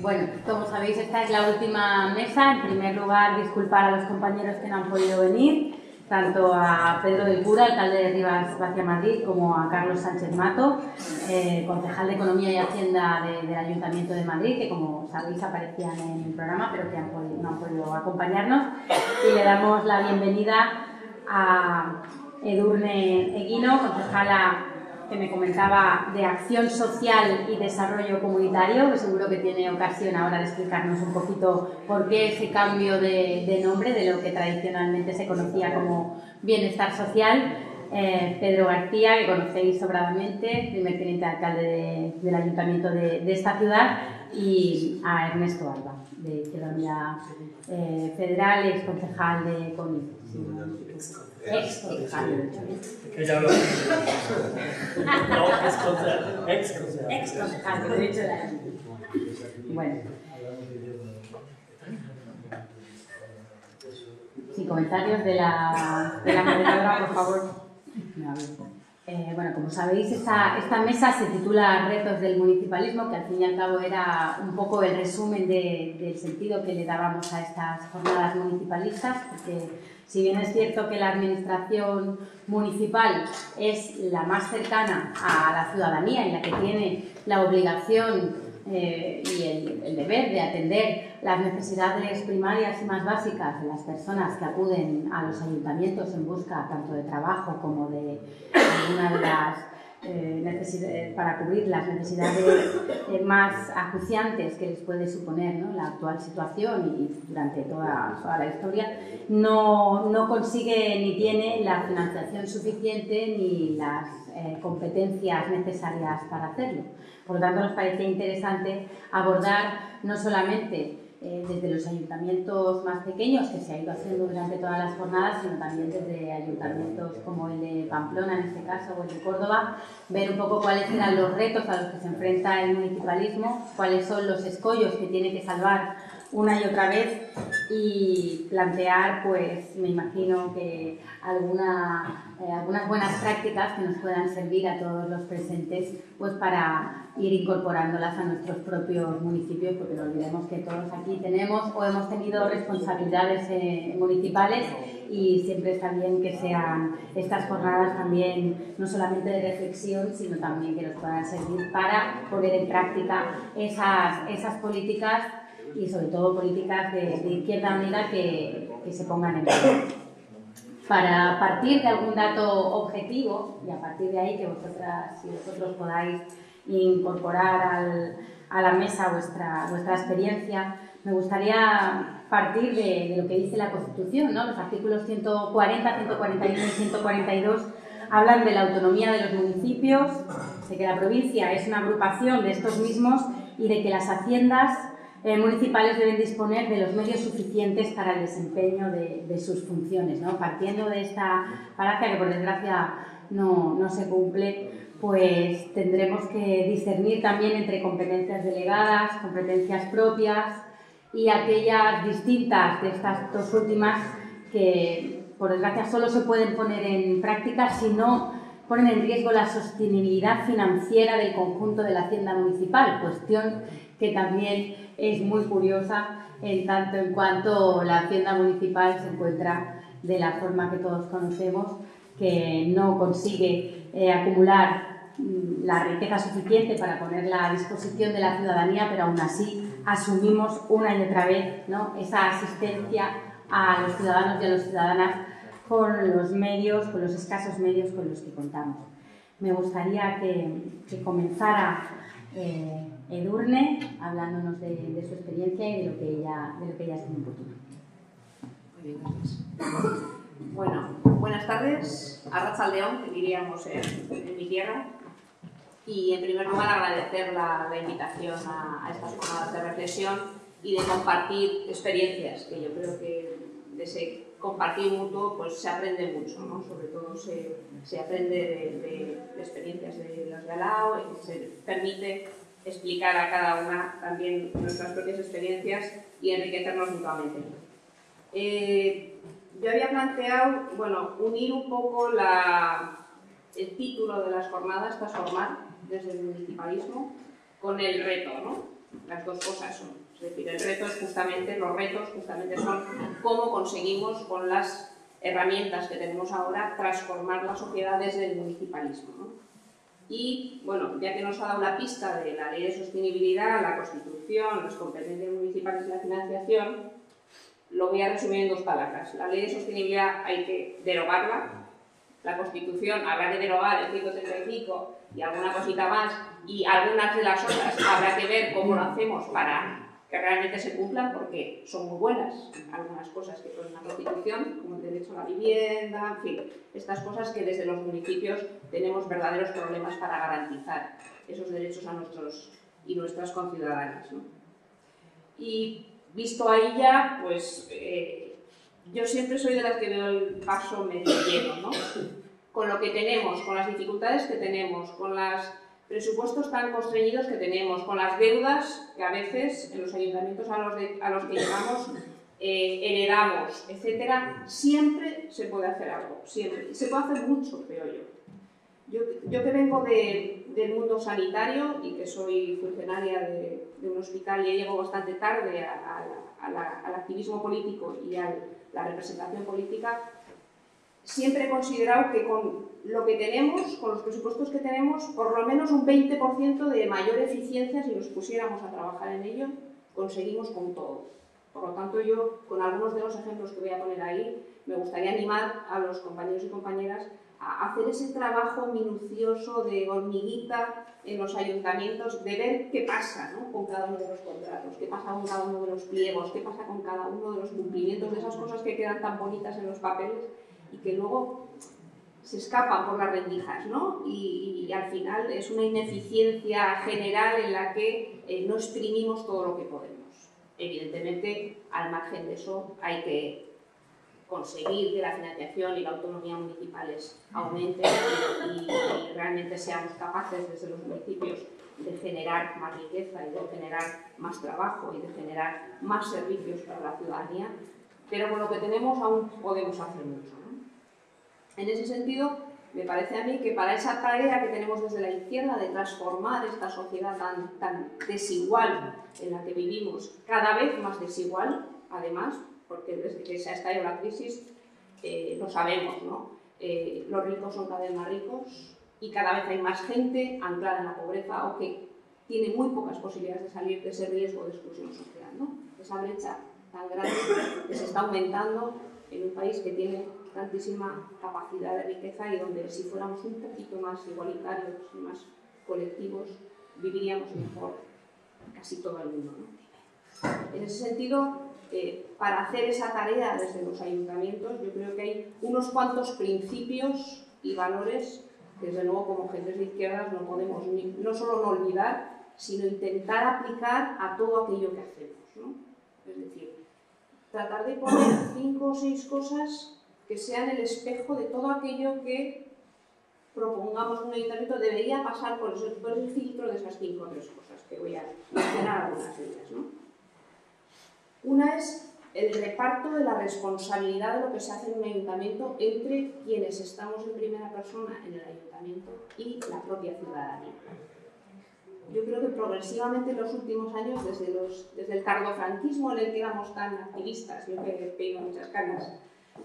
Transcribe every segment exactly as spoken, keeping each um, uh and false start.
Bueno, como sabéis, esta es la última mesa. En primer lugar, disculpar a los compañeros que no han podido venir, tanto a Pedro del Cura, alcalde de Rivas Vacia Madrid, como a Carlos Sánchez Mato, eh, concejal de Economía y Hacienda de, del Ayuntamiento de Madrid, que como sabéis aparecían en el programa, pero que han podido, no han podido acompañarnos. Y le damos la bienvenida a Edurne Eguino, concejala que me comentaba de Acción Social y Desarrollo Comunitario, que seguro que tiene ocasión ahora de explicarnos un poquito por qué ese cambio de, de nombre de lo que tradicionalmente se conocía como Bienestar Social. Eh, Pedro García, que conocéis sobradamente, primer teniente alcalde de, del Ayuntamiento de, de esta ciudad, y a Ernesto Alba, de Izquierda Unida eh, Federal, ex concejal de CONIF. Ex concejal de Que ya lo no, ex concejal. Ex concejal. Ex concejal de Derecho de la Bueno. Sin comentarios de la, de la moderadora, por favor. Eh, bueno, como sabéis, esta, esta mesa se titula Retos del Municipalismo, que al fin y al cabo era un poco el resumen de, del sentido que le dábamos a estas jornadas municipalistas, porque si bien es cierto que la administración municipal es la más cercana a la ciudadanía y la que tiene la obligación eh, y el, el deber de atender las necesidades primarias y más básicas de las personas que acuden a los ayuntamientos en busca tanto de trabajo como de alguna de las eh, necesidades, para cubrir las necesidades eh, más acuciantes que les puede suponer, ¿no?, la actual situación y durante toda, toda la historia, no, no consigue ni tiene la financiación suficiente ni las eh, competencias necesarias para hacerlo. Por lo tanto, nos parecía interesante abordar no solamente Eh, desde los ayuntamientos más pequeños, que se ha ido haciendo durante todas las jornadas, sino también desde ayuntamientos como el de Pamplona, en este caso, o el de Córdoba, ver un poco cuáles eran los retos a los que se enfrenta el municipalismo, cuáles son los escollos que tiene que salvar una y otra vez y plantear, pues, me imagino que alguna, eh, algunas buenas prácticas que nos puedan servir a todos los presentes, pues, para ir incorporándolas a nuestros propios municipios, porque no olvidemos que todos aquí tenemos o hemos tenido responsabilidades eh, municipales y siempre está bien que sean estas jornadas también no solamente de reflexión, sino también que nos puedan servir para poner en práctica esas, esas políticas y sobre todo políticas de, de Izquierda Unida que, que se pongan en valor. Para partir de algún dato objetivo y a partir de ahí que vosotras y vosotros podáis incorporar al, a la mesa vuestra, vuestra experiencia, me gustaría partir de, de lo que dice la Constitución, ¿no? Los artículos ciento cuarenta, ciento cuarenta y uno y ciento cuarenta y dos hablan de la autonomía de los municipios, de que la provincia es una agrupación de estos mismos y de que las haciendas eh, municipales deben disponer de los medios suficientes para el desempeño de, de sus funciones, ¿no? Partiendo de esta falacia que por desgracia no, no se cumple, pues tendremos que discernir también entre competencias delegadas, competencias propias y aquellas distintas de estas dos últimas que, por desgracia, solo se pueden poner en práctica si no ponen en riesgo la sostenibilidad financiera del conjunto de la hacienda municipal, cuestión que también es muy curiosa en tanto en cuanto la hacienda municipal se encuentra de la forma que todos conocemos, que no consigue eh, acumular la riqueza suficiente para ponerla a disposición de la ciudadanía, pero aún así asumimos una y otra vez, ¿no?, esa asistencia a los ciudadanos y a las ciudadanas con los medios, con los escasos medios con los que contamos. Me gustaría que, que comenzara eh, Edurne hablándonos de, de su experiencia y de lo que ella, de lo que ella es en un futuro. Muy bien, gracias. Bueno, buenas tardes, Arratsaldeon, que diríamos en, en mi tierra. Y en primer lugar agradecer la, la invitación a, a estas jornadas de reflexión y de compartir experiencias, que yo creo que de ese compartir mutuo pues se aprende mucho, ¿no? Sobre todo se, se aprende de, de, de experiencias de los de al lado y se permite explicar a cada una también nuestras propias experiencias y enriquecernos mutuamente. Eh, yo había planteado, bueno, unir un poco la, el título de las jornadas, transformar desde el municipalismo, con el reto, ¿no? las dos cosas son. Es decir, el reto es justamente, los retos justamente son cómo conseguimos con las herramientas que tenemos ahora transformar la sociedad desde el municipalismo, ¿no? Y, bueno, ya que nos ha dado la pista de la Ley de Sostenibilidad, la Constitución, las competencias municipales y la financiación, lo voy a resumir en dos palabras. La Ley de Sostenibilidad hay que derogarla, la Constitución habrá que derogar el ciento treinta y cinco y alguna cosita más, y algunas de las otras habrá que ver cómo lo hacemos para que realmente se cumplan, porque son muy buenas algunas cosas que ponen la Constitución, como el derecho a la vivienda, en fin, estas cosas que desde los municipios tenemos verdaderos problemas para garantizar esos derechos a nuestros y nuestras conciudadanas, ¿no? Y visto ahí ya, pues eh, yo siempre soy de las que veo el vaso medio lleno, ¿no? Con lo que tenemos, con las dificultades que tenemos, con los presupuestos tan constreñidos que tenemos, con las deudas que a veces en los ayuntamientos a los, de, a los que llegamos eh, heredamos, etcétera, siempre se puede hacer algo, siempre. Y se puede hacer mucho, creo yo. Yo, yo que vengo de, del mundo sanitario y que soy funcionaria de, de un hospital y llego bastante tarde a, a, a la, al activismo político y a la representación política, siempre he considerado que con lo que tenemos, con los presupuestos que tenemos, por lo menos un veinte por ciento de mayor eficiencia, si nos pusiéramos a trabajar en ello, conseguimos con todo. Por lo tanto, yo, con algunos de los ejemplos que voy a poner ahí, me gustaría animar a los compañeros y compañeras a hacer ese trabajo minucioso de hormiguita en los ayuntamientos, de ver qué pasa, ¿no?, con cada uno de los contratos, qué pasa con cada uno de los pliegos, qué pasa con cada uno de los cumplimientos de esas cosas que quedan tan bonitas en los papeles y que luego se escapan por las rendijas, ¿no? Y, y al final es una ineficiencia general en la que eh, no exprimimos todo lo que podemos. Evidentemente, al margen de eso, hay que conseguir que la financiación y la autonomía municipales aumenten y, y, y realmente seamos capaces desde los municipios de generar más riqueza y de generar más trabajo y de generar más servicios para la ciudadanía, pero con lo que tenemos aún podemos hacer mucho, ¿no? En ese sentido, me parece a mí que para esa tarea que tenemos desde la izquierda de transformar esta sociedad tan, tan desigual en la que vivimos, cada vez más desigual, además, porque desde que se ha estallado la crisis eh, lo sabemos, ¿no? Eh, los ricos son cada vez más ricos y cada vez hay más gente anclada en la pobreza o que tiene muy pocas posibilidades de salir de ese riesgo de exclusión social, ¿no? Esa brecha tan grande que se está aumentando en un país que tiene tantísima capacidad de riqueza y donde si fuéramos un poquito más igualitarios y más colectivos viviríamos mejor casi todo el mundo, ¿no? En ese sentido, eh, para hacer esa tarea desde los ayuntamientos, yo creo que hay unos cuantos principios y valores que desde luego como gentes de izquierdas no podemos ni, no solo no olvidar, sino intentar aplicar a todo aquello que hacemos, ¿no? Es decir, tratar de poner cinco o seis cosas que sean el espejo de todo aquello que propongamos en un ayuntamiento debería pasar por, eso, por el filtro de esas cinco o tres cosas, que voy a mencionar algunas de ellas, ¿no? Una es el reparto de la responsabilidad de lo que se hace en un ayuntamiento entre quienes estamos en primera persona en el ayuntamiento y la propia ciudadanía. Yo creo que progresivamente en los últimos años, desde, los, desde el tardofranquismo en el que éramos tan activistas, yo que peino muchas canas,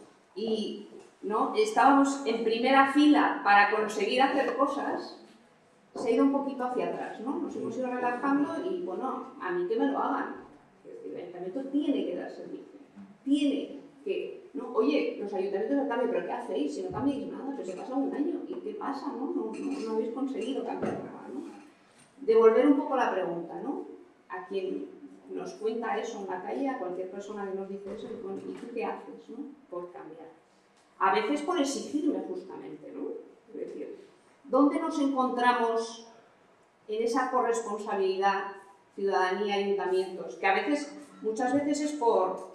y ¿no? estábamos en primera fila para conseguir hacer cosas, se ha ido un poquito hacia atrás, ¿no? Nos hemos ido relajando y, bueno, a mí que me lo hagan. El ayuntamiento tiene que dar servicio, tiene que, ¿no? Oye, los ayuntamientos no cambian, pero ¿qué hacéis? Si no cambiáis nada, pues se pasa un año, ¿y qué pasa? No, no, no, no habéis conseguido cambiar nada, ¿no? Devolver un poco la pregunta, ¿no? A quien nos cuenta eso en la calle, a cualquier persona que nos dice eso, y, bueno, ¿y tú qué haces, no? Por cambiar. A veces por exigirme justamente, ¿no? Es decir, ¿dónde nos encontramos en esa corresponsabilidad ciudadanía, ayuntamientos? Que a veces, muchas veces es por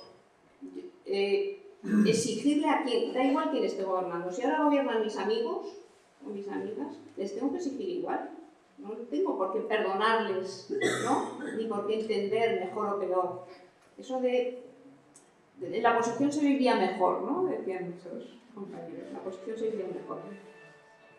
eh, exigirle a quien, da igual quién esté gobernando. Si ahora gobiernan mis amigos o mis amigas, les tengo que exigir igual. No tengo por qué perdonarles, ¿no? Ni por qué entender mejor o peor. Eso de, de, en la oposición se vivía mejor, ¿no? Decían muchos compañeros, en la oposición se vivía mejor.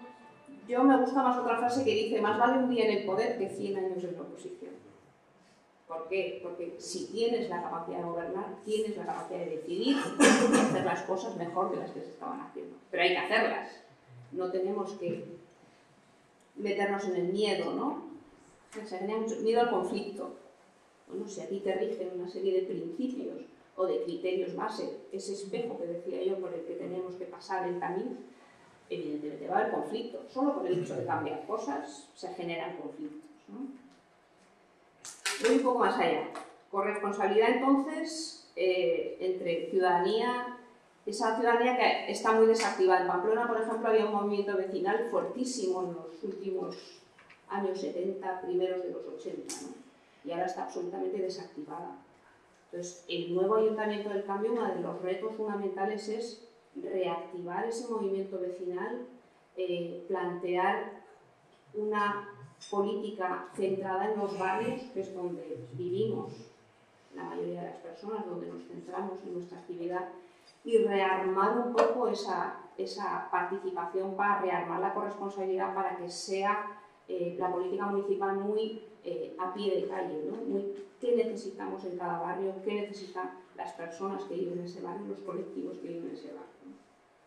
Yo me gusta más otra frase que dice, más vale un día en el poder que cien años en la oposición. ¿Por qué? Porque si tienes la capacidad de gobernar, tienes la capacidad de decidir y hacer las cosas mejor que las que se estaban haciendo. Pero hay que hacerlas. No tenemos que meternos en el miedo, ¿no? Se genera mucho miedo al conflicto. Bueno, si a ti te rigen una serie de principios o de criterios base, ese espejo que decía yo por el que tenemos que pasar el camino, evidentemente va a haber conflicto. Solo por el hecho de cambiar cosas se generan conflictos, ¿no? Voy un poco más allá. Corresponsabilidad, entonces, eh, entre ciudadanía, esa ciudadanía que está muy desactivada. En Pamplona, por ejemplo, había un movimiento vecinal fuertísimo en los últimos años setenta, primeros de los ochenta, ¿no? Y ahora está absolutamente desactivada. Entonces, el nuevo Ayuntamiento del Cambio, uno de los retos fundamentales es reactivar ese movimiento vecinal, eh, plantear una política centrada en los barrios, que es donde vivimos la mayoría de las personas, donde nos centramos en nuestra actividad, y rearmar un poco esa, esa participación para rearmar la corresponsabilidad para que sea eh, la política municipal muy eh, a pie de calle, ¿no? Muy, ¿qué necesitamos en cada barrio? ¿Qué necesitan las personas que viven en ese barrio, los colectivos que viven en ese barrio, ¿no?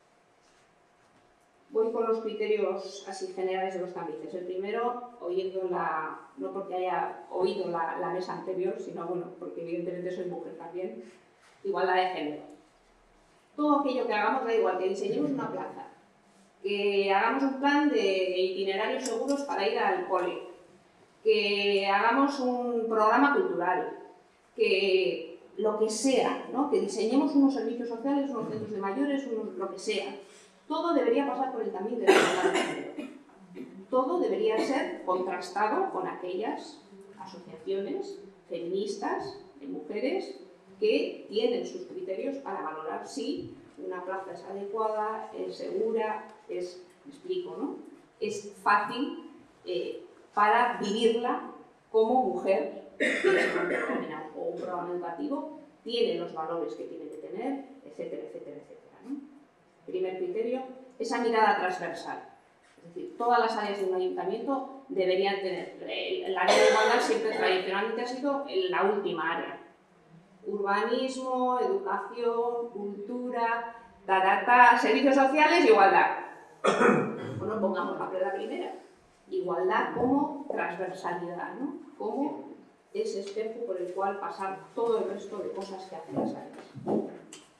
Voy con los criterios así generales de los trámites. El primero, oyendo la, no porque haya oído la, la mesa anterior, sino bueno, porque evidentemente soy mujer también, igualdad de género. Todo aquello que hagamos, da igual, que diseñemos una plaza, que hagamos un plan de itinerarios seguros para ir al cole, que hagamos un programa cultural, que lo que sea, ¿no? Que diseñemos unos servicios sociales, unos centros de mayores, unos, lo que sea. Todo debería pasar por el camino de la igualdad de género. Todo debería ser contrastado con aquellas asociaciones feministas de mujeres que tienen sus criterios para valorar si una plaza es adecuada, es segura, es, me explico, ¿no? Es fácil eh, para vivirla como mujer, o un programa educativo, tiene los valores que tiene que tener, etcétera, etcétera, etcétera, ¿no? Primer criterio, esa mirada transversal. Es decir, todas las áreas de un ayuntamiento deberían tener. El área de igualdad siempre tradicionalmente ha sido la última área. Urbanismo, educación, cultura, ta, servicios sociales y igualdad. Bueno, pongamos la primera. Igualdad como transversalidad, ¿no? Como ese espejo por el cual pasar todo el resto de cosas que hacen las áreas.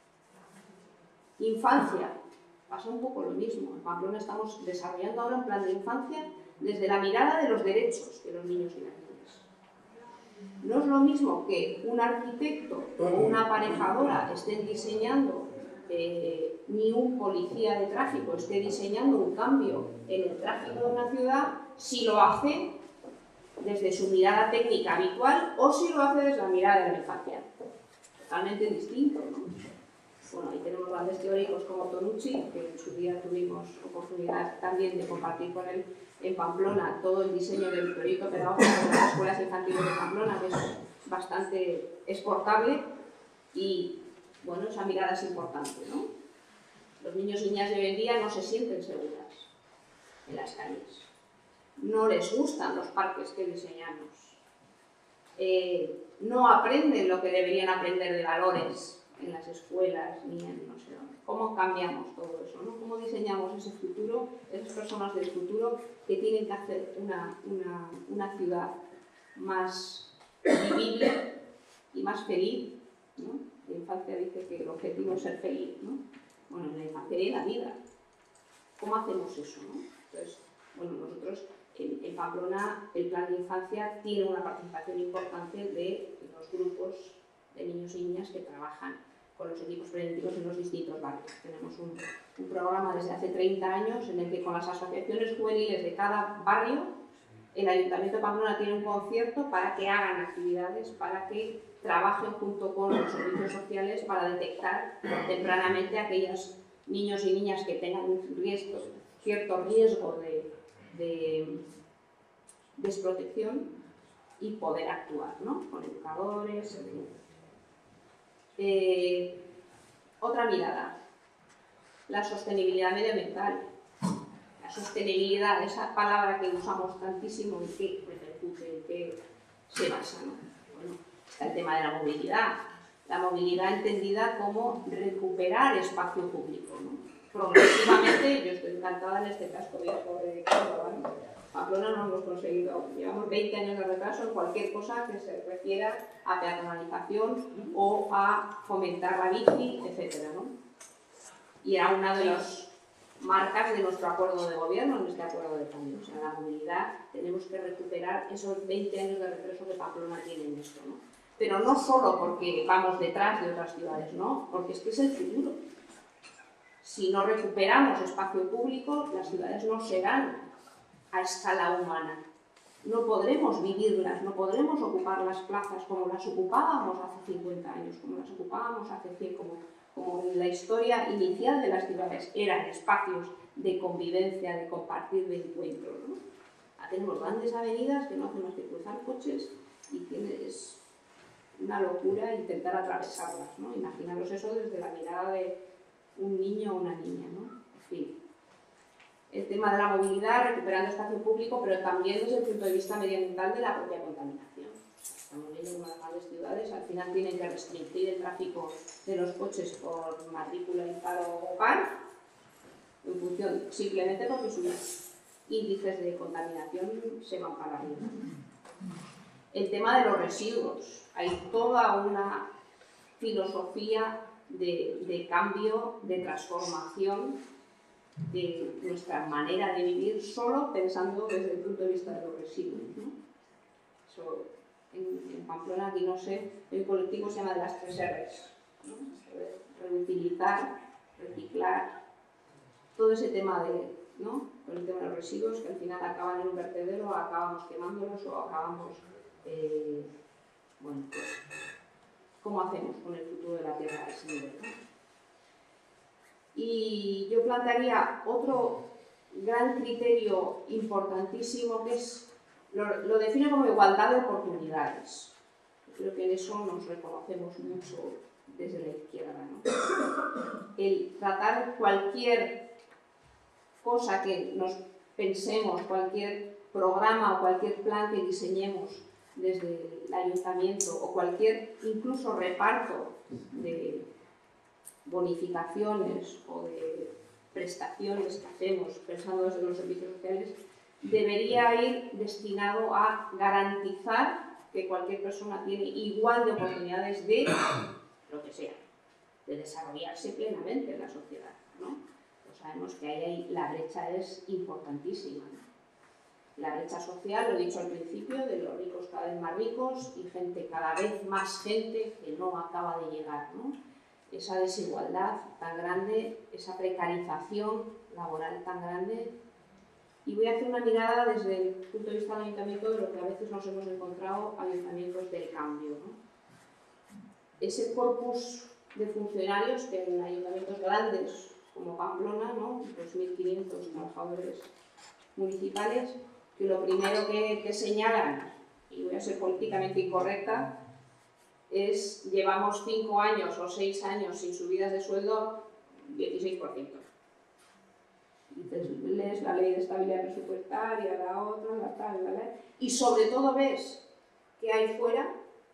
Infancia, pasa un poco lo mismo. En Pamplona estamos desarrollando ahora un plan de infancia desde la mirada de los derechos de los niños y las niñas. No es lo mismo que un arquitecto o una aparejadora estén diseñando, eh, ni un policía de tráfico esté diseñando un cambio en el tráfico de una ciudad, si lo hace desde su mirada técnica habitual o si lo hace desde la mirada de la infancia. Totalmente distinto, ¿no? Bueno, ahí tenemos grandes teóricos como Tonucci, que en su día tuvimos oportunidad también de compartir con él en Pamplona todo el diseño del proyecto pedagógico de las escuelas infantiles de Pamplona, que es bastante exportable y, bueno, esa mirada es importante, ¿no? Los niños y niñas de hoy en día no se sienten seguras en las calles, no les gustan los parques que diseñamos, eh, no aprenden lo que deberían aprender de valores en las escuelas, ni en no sé dónde. ¿Cómo cambiamos todo eso, ¿no? ¿Cómo diseñamos ese futuro, esas personas del futuro que tienen que hacer una, una, una ciudad más vivible y más feliz, ¿no? La infancia dice que el objetivo es ser feliz, ¿no? Bueno, en la infancia y en la vida. ¿Cómo hacemos eso, no? Entonces, bueno, nosotros en, en Pamplona el plan de infancia tiene una participación importante de los grupos de niños y niñas que trabajan con los equipos preventivos en los distintos barrios. Tenemos un, un programa desde hace treinta años en el que con las asociaciones juveniles de cada barrio el Ayuntamiento de Pamplona tiene un concierto para que hagan actividades, para que trabajen junto con los servicios sociales para detectar tempranamente a aquellos niños y niñas que tengan un riesgo, cierto riesgo de, de desprotección y poder actuar, ¿no? Con educadores, en fin. Eh, otra mirada, la sostenibilidad medioambiental. La sostenibilidad, esa palabra que usamos tantísimo, ¿en qué repercute, en qué se basa, ¿no? Bueno, está el tema de la movilidad. La movilidad entendida como recuperar espacio público, ¿no? Progresivamente, yo estoy encantada en este casco viejo de Córdoba, ¿no? Pamplona no hemos conseguido, llevamos veinte años de retraso en cualquier cosa que se refiera a peatonalización o a fomentar la bici, etcétera, ¿no? Y era una de las marcas de nuestro acuerdo de gobierno, en este acuerdo de cambio. O sea, la movilidad, tenemos que recuperar esos veinte años de retraso que Pamplona tiene en esto, ¿no? Pero no solo porque vamos detrás de otras ciudades, ¿no? Porque es que es el futuro. Si no recuperamos espacio público, las ciudades no serán a escala humana. No podremos vivirlas, no podremos ocupar las plazas como las ocupábamos hace cincuenta años, como las ocupábamos hace cien, como, como en la historia inicial de las ciudades eran espacios de convivencia, de compartir, de encuentro, ¿no? Tenemos grandes avenidas que no hacen más que cruzar coches y tienes una locura intentar atravesarlas, ¿no? Imaginaros eso desde la mirada de un niño o una niña, ¿no? En fin. El tema de la movilidad, recuperando espacio público, pero también desde el punto de vista medioambiental de la propia contaminación. Estamos viendo como las grandes ciudades al final tienen que restringir el tráfico de los coches por matrícula impar o par, en función simplemente porque sus índices de contaminación se van para arriba. El tema de los residuos. Hay toda una filosofía de, de cambio, de transformación de nuestra manera de vivir solo pensando desde el punto de vista de los residuos, ¿no? Eso, en, en Pamplona, aquí no sé, el colectivo se llama de las tres R's, ¿no? Reutilizar, reciclar, todo ese tema de, ¿no? Con el tema de los residuos que al final acaban en un vertedero, acabamos quemándolos o acabamos, eh, bueno, pues, ¿cómo hacemos con el futuro de la Tierra a ese nivel, ¿no? Y yo plantearía otro gran criterio importantísimo que es, lo, lo defino como igualdad de oportunidades. Creo que en eso nos reconocemos mucho desde la izquierda, ¿no? El tratar cualquier cosa que nos pensemos, cualquier programa o cualquier plan que diseñemos desde el ayuntamiento o cualquier incluso reparto de bonificaciones o de prestaciones que hacemos pensando desde los servicios sociales debería ir destinado a garantizar que cualquier persona tiene igual de oportunidades de lo que sea, de desarrollarse plenamente en la sociedad, ¿no? Pues sabemos que ahí, ahí la brecha es importantísima, ¿no? La brecha social, lo he dicho al principio, de los ricos cada vez más ricos y gente cada vez más gente que no acaba de llegar, ¿no? Esa desigualdad tan grande, esa precarización laboral tan grande. Y voy a hacer una mirada desde el punto de vista del ayuntamiento de lo que a veces nos hemos encontrado ayuntamientos del cambio, ¿no? Ese corpus de funcionarios que en ayuntamientos grandes como Pamplona, ¿no? dos mil quinientos trabajadores municipales, que lo primero que, que señalan, y voy a ser políticamente incorrecta, es llevamos cinco años o seis años sin subidas de sueldo, dieciséis por ciento. Entonces lees la ley de estabilidad presupuestaria, la otra, la tal, la ley, y sobre todo ves que hay fuera.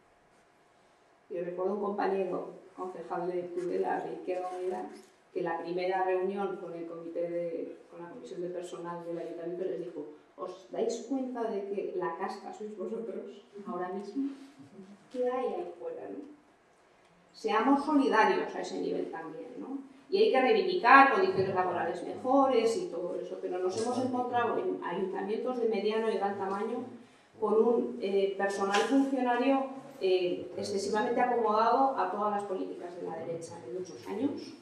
Yo recuerdo un compañero concejal de Tudela, de Izquierda Unida, que la primera reunión con el comité de, con la comisión de personal del ayuntamiento les dijo: ¿os dais cuenta de que la casta sois vosotros ahora mismo? ¿Qué hay ahí fuera, ¿no? Seamos solidarios a ese nivel también, ¿no? Y hay que reivindicar condiciones laborales mejores y todo eso, pero nos hemos encontrado en ayuntamientos de mediano y gran tamaño con un eh, personal funcionario eh, excesivamente acomodado a todas las políticas de la derecha de muchos años,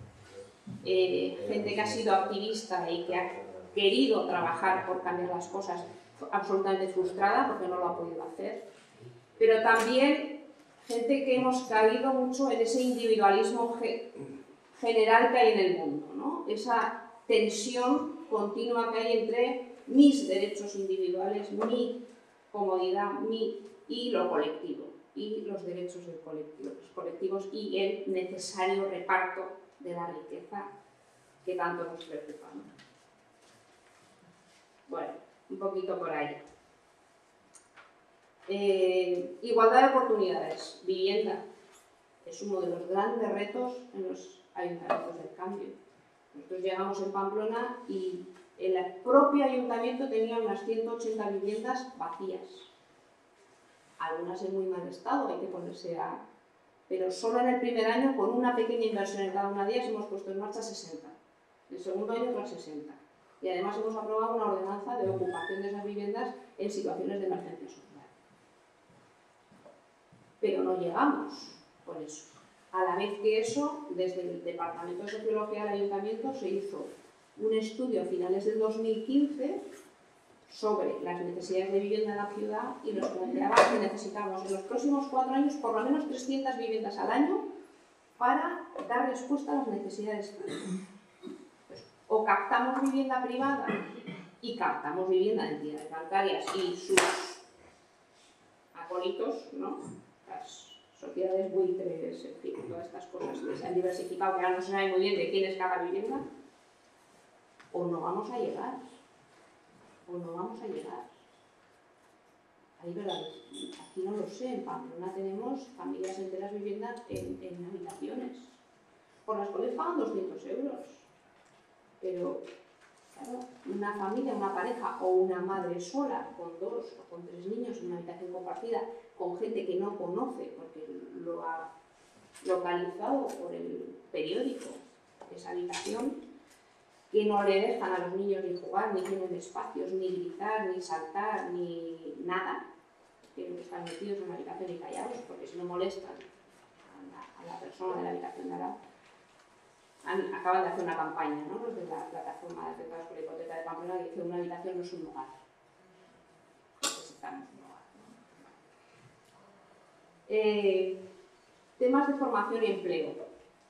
eh, gente que ha sido activista y que ha querido trabajar por cambiar las cosas absolutamente frustrada porque no lo ha podido hacer, pero también gente que hemos caído mucho en ese individualismo ge general que hay en el mundo, ¿no? Esa tensión continua que hay entre mis derechos individuales, mi comodidad, mi, y lo colectivo, y los derechos del colectivo, los colectivos y el necesario reparto de la riqueza que tanto nos preocupa, ¿no? Bueno, un poquito por ahí. Eh, igualdad de oportunidades, vivienda, es uno de los grandes retos en los ayuntamientos del cambio. Nosotros llegamos en Pamplona y el propio ayuntamiento tenía unas ciento ochenta viviendas vacías. Algunas en muy mal estado, hay que ponerse a... Pero solo en el primer año, con una pequeña inversión en cada una de ellas, hemos puesto en marcha sesenta. El segundo año otras sesenta. Y además hemos aprobado una ordenanza de ocupación de esas viviendas en situaciones de emergencia social. Pero no llegamos con eso. A la vez que eso, desde el Departamento de Sociología del Ayuntamiento se hizo un estudio a finales del dos mil quince sobre las necesidades de vivienda en la ciudad y nos planteaba que necesitamos en los próximos cuatro años por lo menos trescientas viviendas al año para dar respuesta a las necesidades que tenemos. Pues, o captamos vivienda privada y captamos vivienda de entidades bancarias y sus acólitos, ¿no? Las sociedades buitres, en fin, todas estas cosas que se han diversificado, que ahora no se sabe muy bien de quién es cada vivienda, o no vamos a llegar. O no vamos a llegar. Ahí, verdad, aquí no lo sé, en Pamplona tenemos familias enteras viviendo en, en habitaciones, por las cuales pagan doscientos euros. Pero, claro, una familia, una pareja o una madre sola con dos o con tres niños en una habitación compartida, con gente que no conoce, porque lo ha localizado por el periódico, esa habitación, que no le dejan a los niños ni jugar, ni tienen espacios, ni gritar, ni saltar, ni nada. Tienen que estar metidos en la habitación y callados, porque si no molestan a la, a la persona de la habitación de al lado. Han, acaban de hacer una campaña, ¿no? Los de la plataforma de afectados por la hipoteca de Pamplona, que dice una habitación no es un hogar. Necesitamos un hogar, ¿no? Eh, temas de formación y empleo.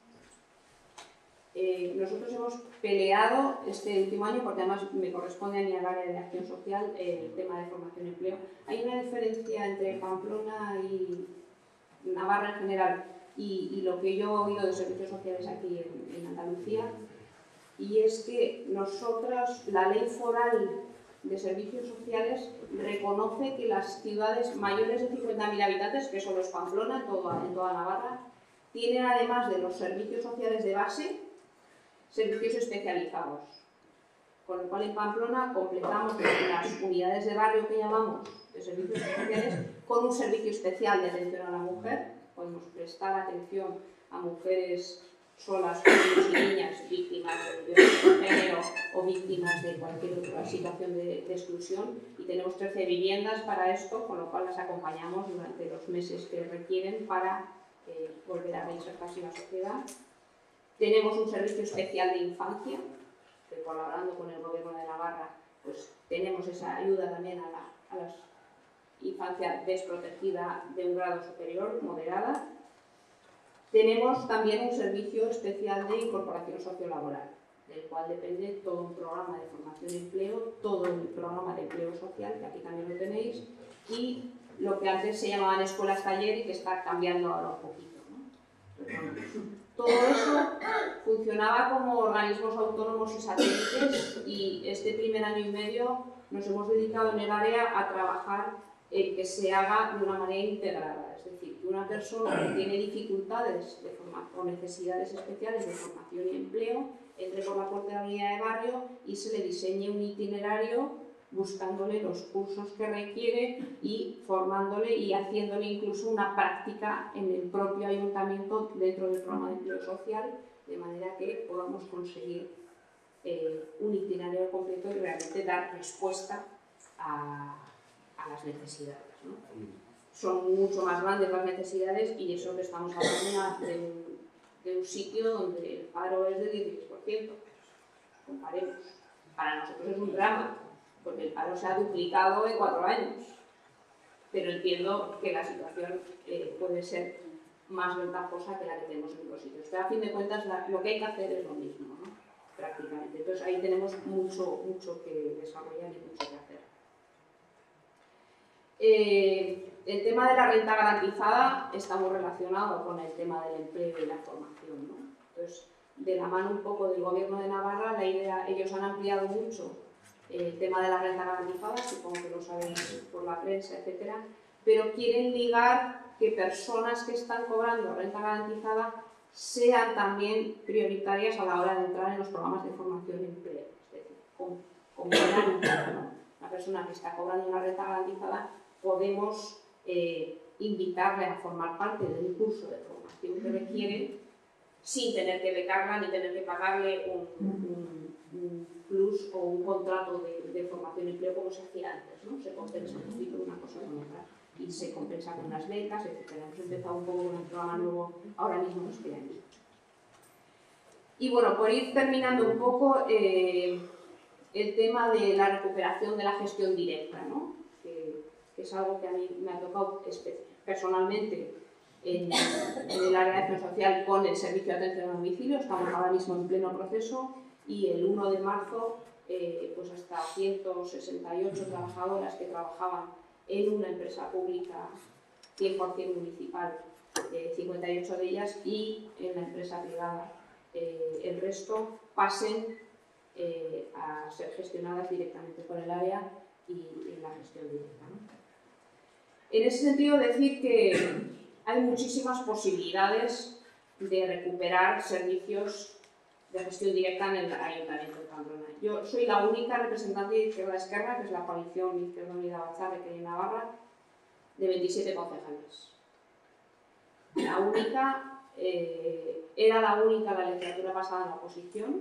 Eh, nosotros hemos peleado este último año, porque además me corresponde a mí al área de acción social, eh, el tema de formación y empleo. Hay una diferencia entre Pamplona y Navarra en general y, y lo que yo he oído de servicios sociales aquí en, en Andalucía, y es que nosotros, la ley foral de servicios sociales reconoce que las ciudades mayores de cincuenta mil habitantes, que solo es Pamplona, en toda, en toda Navarra, tienen además de los servicios sociales de base, servicios especializados. Con lo cual en Pamplona completamos las unidades de barrio que llamamos de servicios sociales con un servicio especial de atención a la mujer. Podemos prestar atención a mujeres solas, niños y niñas víctimas de violencia de género o víctimas de cualquier otra situación de, de exclusión, y tenemos trece viviendas para esto, con lo cual las acompañamos durante los meses que requieren para eh, volver a reinsertarse en la sociedad. Tenemos un servicio especial de infancia, que colaborando con el Gobierno de Navarra, pues tenemos esa ayuda también a la, a la infancia desprotegida de un grado superior, moderada. Tenemos también un servicio especial de incorporación sociolaboral, del cual depende todo un programa de formación y empleo, todo el programa de empleo social, que aquí también lo tenéis, y lo que antes se llamaban escuelas taller y que está cambiando ahora un poquito, ¿no? Todo eso funcionaba como organismos autónomos y satélites, y este primer año y medio nos hemos dedicado en el área a trabajar en que se haga de una manera integrada. Es decir, que una persona que tiene dificultades de forma, o necesidades especiales de formación y empleo entre por la puerta de la unidad de barrio y se le diseñe un itinerario buscándole los cursos que requiere y formándole y haciéndole incluso una práctica en el propio ayuntamiento dentro del programa de empleo social, de manera que podamos conseguir eh, un itinerario completo y realmente dar respuesta a, a las necesidades, ¿no? Son mucho más grandes las necesidades, y eso que estamos hablando de un, de un sitio donde el paro es del dieciséis por ciento. Comparemos. Para nosotros es un drama, porque el paro se ha duplicado en cuatro años. Pero entiendo que la situación eh, puede ser más ventajosa que la que tenemos en otros sitios. Pero a fin de cuentas la, lo que hay que hacer es lo mismo, ¿no? Prácticamente. Entonces ahí tenemos mucho, mucho que desarrollar y mucho que hacer. Eh, el tema de la renta garantizada está muy relacionado con el tema del empleo y la formación, ¿no? Entonces, de la mano un poco del Gobierno de Navarra, la idea, ellos han ampliado mucho el tema de la renta garantizada, supongo que lo sabéis por la prensa, etcétera, pero quieren ligar que personas que están cobrando renta garantizada sean también prioritarias a la hora de entrar en los programas de formación y empleo. Es decir, como, como una, una persona que está cobrando una renta garantizada, podemos eh, invitarle a formar parte del curso de formación que requiere sin tener que becarla ni tener que pagarle un, un, un plus o un contrato de, de formación y empleo como se hacía antes, ¿no? Se compensa un poquito una cosa con otra y se compensa con las becas, etcétera. Hemos empezado un poco con el programa nuevo ahora mismo este año. Y bueno, por ir terminando un poco eh, el tema de la recuperación de la gestión directa, ¿no? que, que es algo que a mí me ha tocado personalmente en, en el área de acción social con el servicio de atención a domicilio. Estamos ahora mismo en pleno proceso y el uno de marzo eh, pues hasta ciento sesenta y ocho trabajadoras que trabajaban en una empresa pública cien por cien municipal, eh, cincuenta y ocho de ellas, y en la empresa privada eh, el resto, pasen eh, a ser gestionadas directamente por el área y, y la gestión directa, ¿no? En ese sentido, decir que hay muchísimas posibilidades de recuperar servicios de gestión directa en el Ayuntamiento de Pamplona. Yo soy la única representante de Izquierda Esquerra, que es la coalición Izquierda Unida Batzarre que hay en Navarra, de veintisiete concejales. La única, eh, era la única la legislatura pasada en la oposición,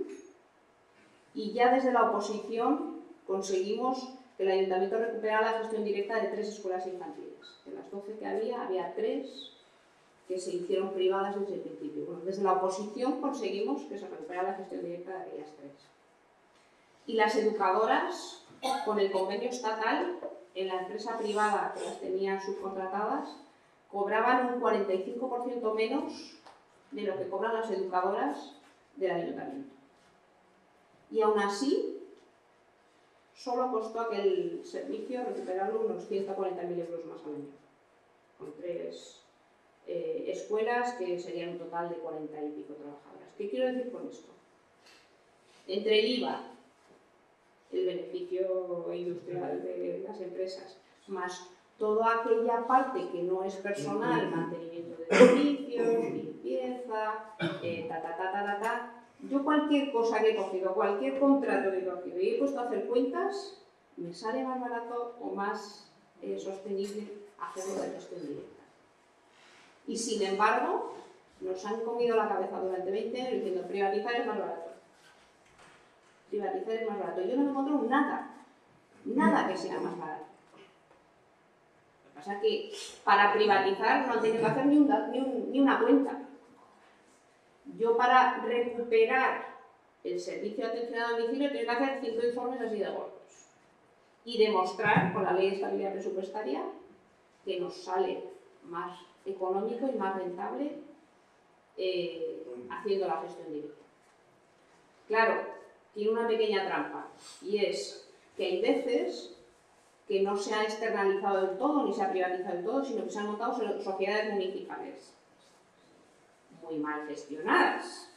y ya desde la oposición conseguimos que el Ayuntamiento recuperara la gestión directa de tres escuelas infantiles. De las doce que había, había tres que se hicieron privadas desde el principio. Bueno, desde la oposición conseguimos que se recuperara la gestión directa de aquellas tres. Y las educadoras, con el convenio estatal, en la empresa privada que las tenía subcontratadas, cobraban un cuarenta y cinco por ciento menos de lo que cobran las educadoras del Ayuntamiento. Y aún así, solo costó aquel servicio recuperarlo unos ciento cuarenta mil euros más al año, con tres eh, escuelas que serían un total de cuarenta y pico trabajadoras. ¿Qué quiero decir con esto? Entre el I V A, el beneficio industrial de las empresas, más toda aquella parte que no es personal, mantenimiento de servicios, limpieza, eh, ta, ta, ta, ta, ta, ta. Yo cualquier cosa que he cogido, cualquier contrato que he cogido y he puesto a hacer cuentas, me sale más barato o más eh, sostenible hacerlo de gestión directa. Y sin embargo, nos han comido la cabeza durante veinte años diciendo privatizar es más barato. Privatizar es más barato. Yo no me encuentro nada, nada que sea más barato. Lo que pasa es que para privatizar no han tenido que hacer ni, un, ni, un, ni una cuenta. Yo para recuperar el servicio de atención a domicilio tengo que hacer cinco informes así de gordos y demostrar con la ley de estabilidad presupuestaria que nos sale más económico y más rentable eh, haciendo la gestión directa. Claro, tiene una pequeña trampa y es que hay veces que no se ha externalizado del todo ni se ha privatizado del todo, sino que se han montado sociedades municipales muy mal gestionadas,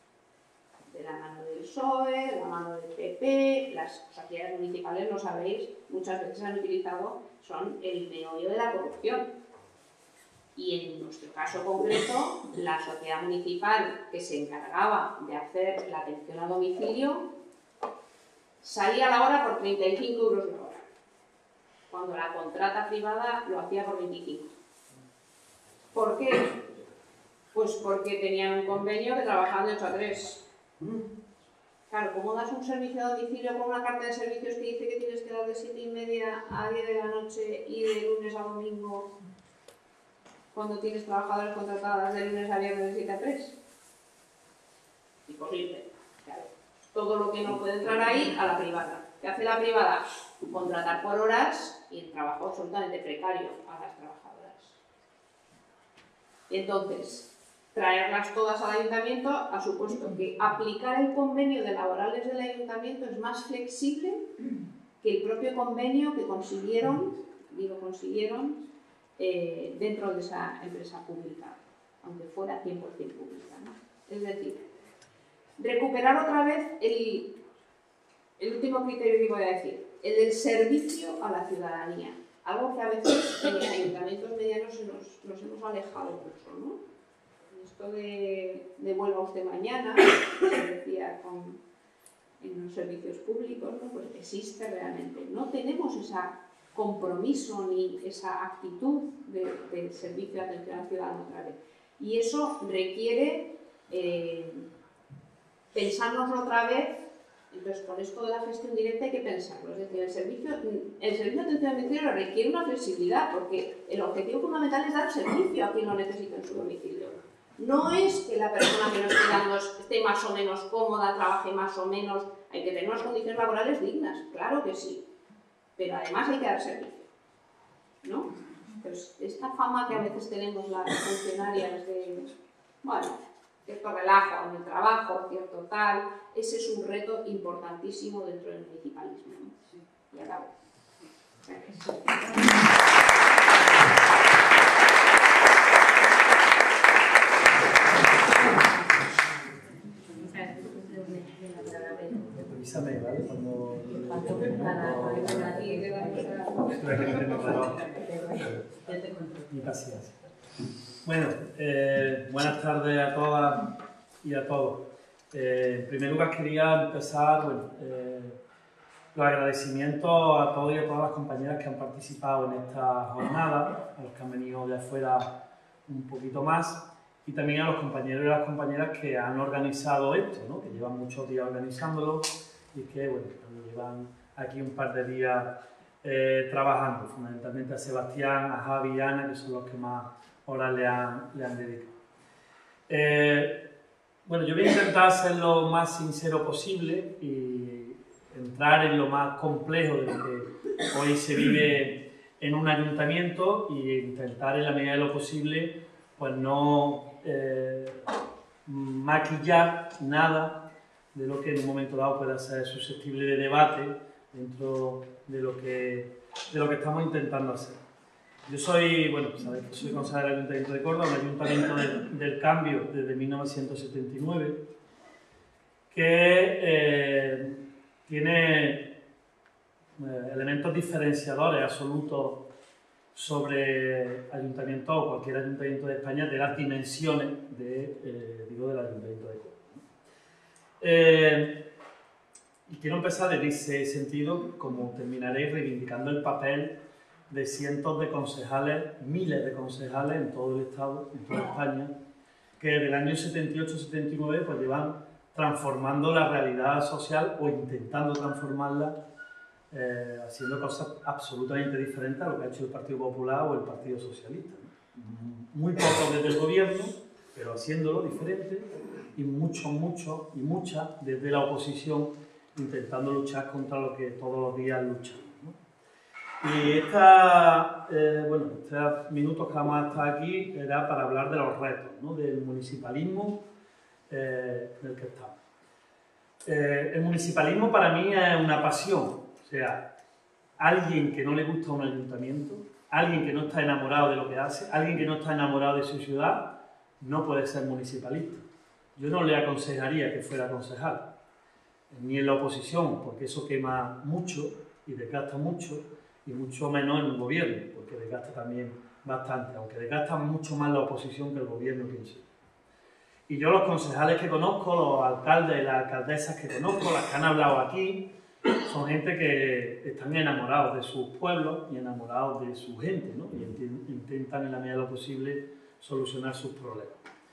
de la mano del P S O E, de la mano del P P. Las sociedades municipales, lo sabéis, muchas veces han utilizado, son el meollo de la corrupción. Y en nuestro caso concreto, la sociedad municipal que se encargaba de hacer la atención a domicilio salía a la hora por treinta y cinco euros la hora, cuando la contrata privada lo hacía por veinticinco. ¿Por qué? Pues porque tenían un convenio que trabajaban de ocho a tres. Claro, ¿cómo das un servicio a domicilio con una carta de servicios que dice que tienes que dar de siete y media a diez de la noche y de lunes a domingo, cuando tienes trabajadoras contratadas de lunes a viernes de siete a tres? Imposible. Claro. Todo lo que no puede entrar ahí, a la privada. ¿Qué hace la privada? Contratar por horas y el trabajo absolutamente precario a las trabajadoras. Y entonces, traerlas todas al ayuntamiento ha supuesto que aplicar el convenio de laborales del ayuntamiento es más flexible que el propio convenio que consiguieron, digo consiguieron, eh, dentro de esa empresa pública, aunque fuera cien por cien pública, ¿no? Es decir, recuperar otra vez el, el último criterio que voy a decir, el del servicio a la ciudadanía, algo que a veces en los ayuntamientos medianos nos, nos hemos alejado mucho, ¿no? Esto de, de vuelva usted mañana, que se decía con, en los servicios públicos, ¿no? Pues existe realmente. No tenemos ese compromiso ni esa actitud de, de servicio de atención al ciudadano otra vez. Y eso requiere eh, pensárnoslo otra vez. Entonces, con esto de la gestión directa hay que pensarlo. Es decir, el servicio, el servicio de atención al domicilio requiere una flexibilidad, porque el objetivo fundamental es dar servicio a quien lo necesita en su domicilio. No es que la persona que nos esté dando esté más o menos cómoda, trabaje más o menos. Hay que tener unas condiciones laborales dignas, claro que sí. Pero además hay que dar servicio, ¿no? Pues esta fama que a veces tenemos las funcionarias de, bueno, cierto relajo en el trabajo, cierto tal, ese es un reto importantísimo dentro del municipalismo, ¿no? Sí. Y acabo. Gracias. Avísame, ¿vale? Cuando... Mi paciencia. Bueno, eh, buenas tardes a todas y a todos. Eh, en primer lugar quería empezar, bueno, eh, los agradecimientos a todos y a todas las compañeras que han participado en esta jornada, a los que han venido de afuera un poquito más, y también a los compañeros y las compañeras que han organizado esto, ¿no? Que llevan muchos días organizándolo y que, bueno, llevan aquí un par de días eh, trabajando, fundamentalmente a Sebastián, a Javi y a Ana, que son los que más horas le han, le han dedicado. Eh, bueno, yo voy a intentar ser lo más sincero posible y entrar en lo más complejo de lo que hoy se vive en un ayuntamiento e intentar en la medida de lo posible pues no eh, maquillar nada de lo que en un momento dado pueda ser susceptible de debate dentro de lo que, de lo que estamos intentando hacer. Yo soy, bueno, sabéis que soy consejero del Ayuntamiento de Córdoba, un ayuntamiento del, del cambio desde mil novecientos setenta y nueve, que eh, tiene eh, elementos diferenciadores absolutos sobre ayuntamientos o cualquier ayuntamiento de España de las dimensiones de, eh, digo, del Ayuntamiento de Córdoba. Eh, y quiero empezar en ese sentido, como terminaré reivindicando el papel de cientos de concejales, miles de concejales en todo el Estado, en toda España, que desde el año setenta y ocho setenta y nueve pues llevan transformando la realidad social o intentando transformarla, eh, haciendo cosas absolutamente diferentes a lo que ha hecho el Partido Popular o el Partido Socialista, ¿no? Muy poco desde el gobierno, pero haciéndolo diferente, y mucho, mucho y muchas desde la oposición, intentando luchar contra lo que todos los días luchan. Y esta, eh, bueno, estos minutos que vamos a estar aquí era para hablar de los retos, ¿no? Del municipalismo eh, en el que estamos. Eh, el municipalismo para mí es una pasión, o sea, alguien que no le gusta un ayuntamiento, alguien que no está enamorado de lo que hace, alguien que no está enamorado de su ciudad, no puede ser municipalista. Yo no le aconsejaría que fuera concejal, ni en la oposición, porque eso quema mucho y desgasta mucho, y mucho menos en un gobierno, porque desgasta también bastante, aunque desgasta mucho más la oposición que el gobierno piensa. Y yo los concejales que conozco, los alcaldes y las alcaldesas que conozco, las que han hablado aquí, son gente que están enamorados de sus pueblos y enamorados de su gente, ¿no? Y intentan en la medida de lo posible solucionar sus problemas.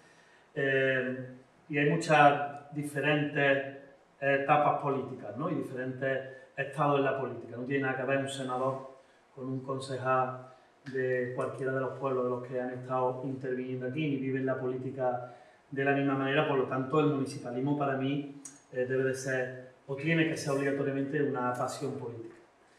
Eh, y hay muchas diferentes etapas políticas, ¿no? Y diferentes estados en la política. No tiene nada que ver un senador con un concejal de cualquiera de los pueblos de los que han estado interviniendo aquí, ni viven la política de la misma manera. Por lo tanto, el municipalismo para mí eh, debe de ser, o tiene que ser obligatoriamente, una pasión política.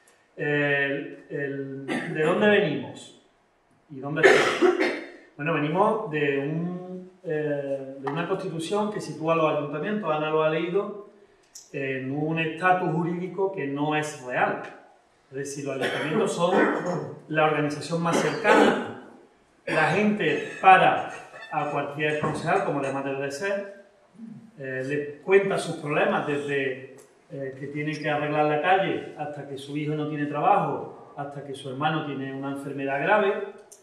El, el, ¿De dónde venimos? ¿Y dónde estamos? Bueno, venimos de, un, eh, de una constitución que sitúa a los ayuntamientos, Ana lo ha leído, en un estatus jurídico que no es real. Es decir, los ayuntamientos son la organización más cercana. La gente para a cualquier concejal, como además debe de ser, eh, le cuenta sus problemas desde eh, que tiene que arreglar la calle hasta que su hijo no tiene trabajo hasta que su hermano tiene una enfermedad grave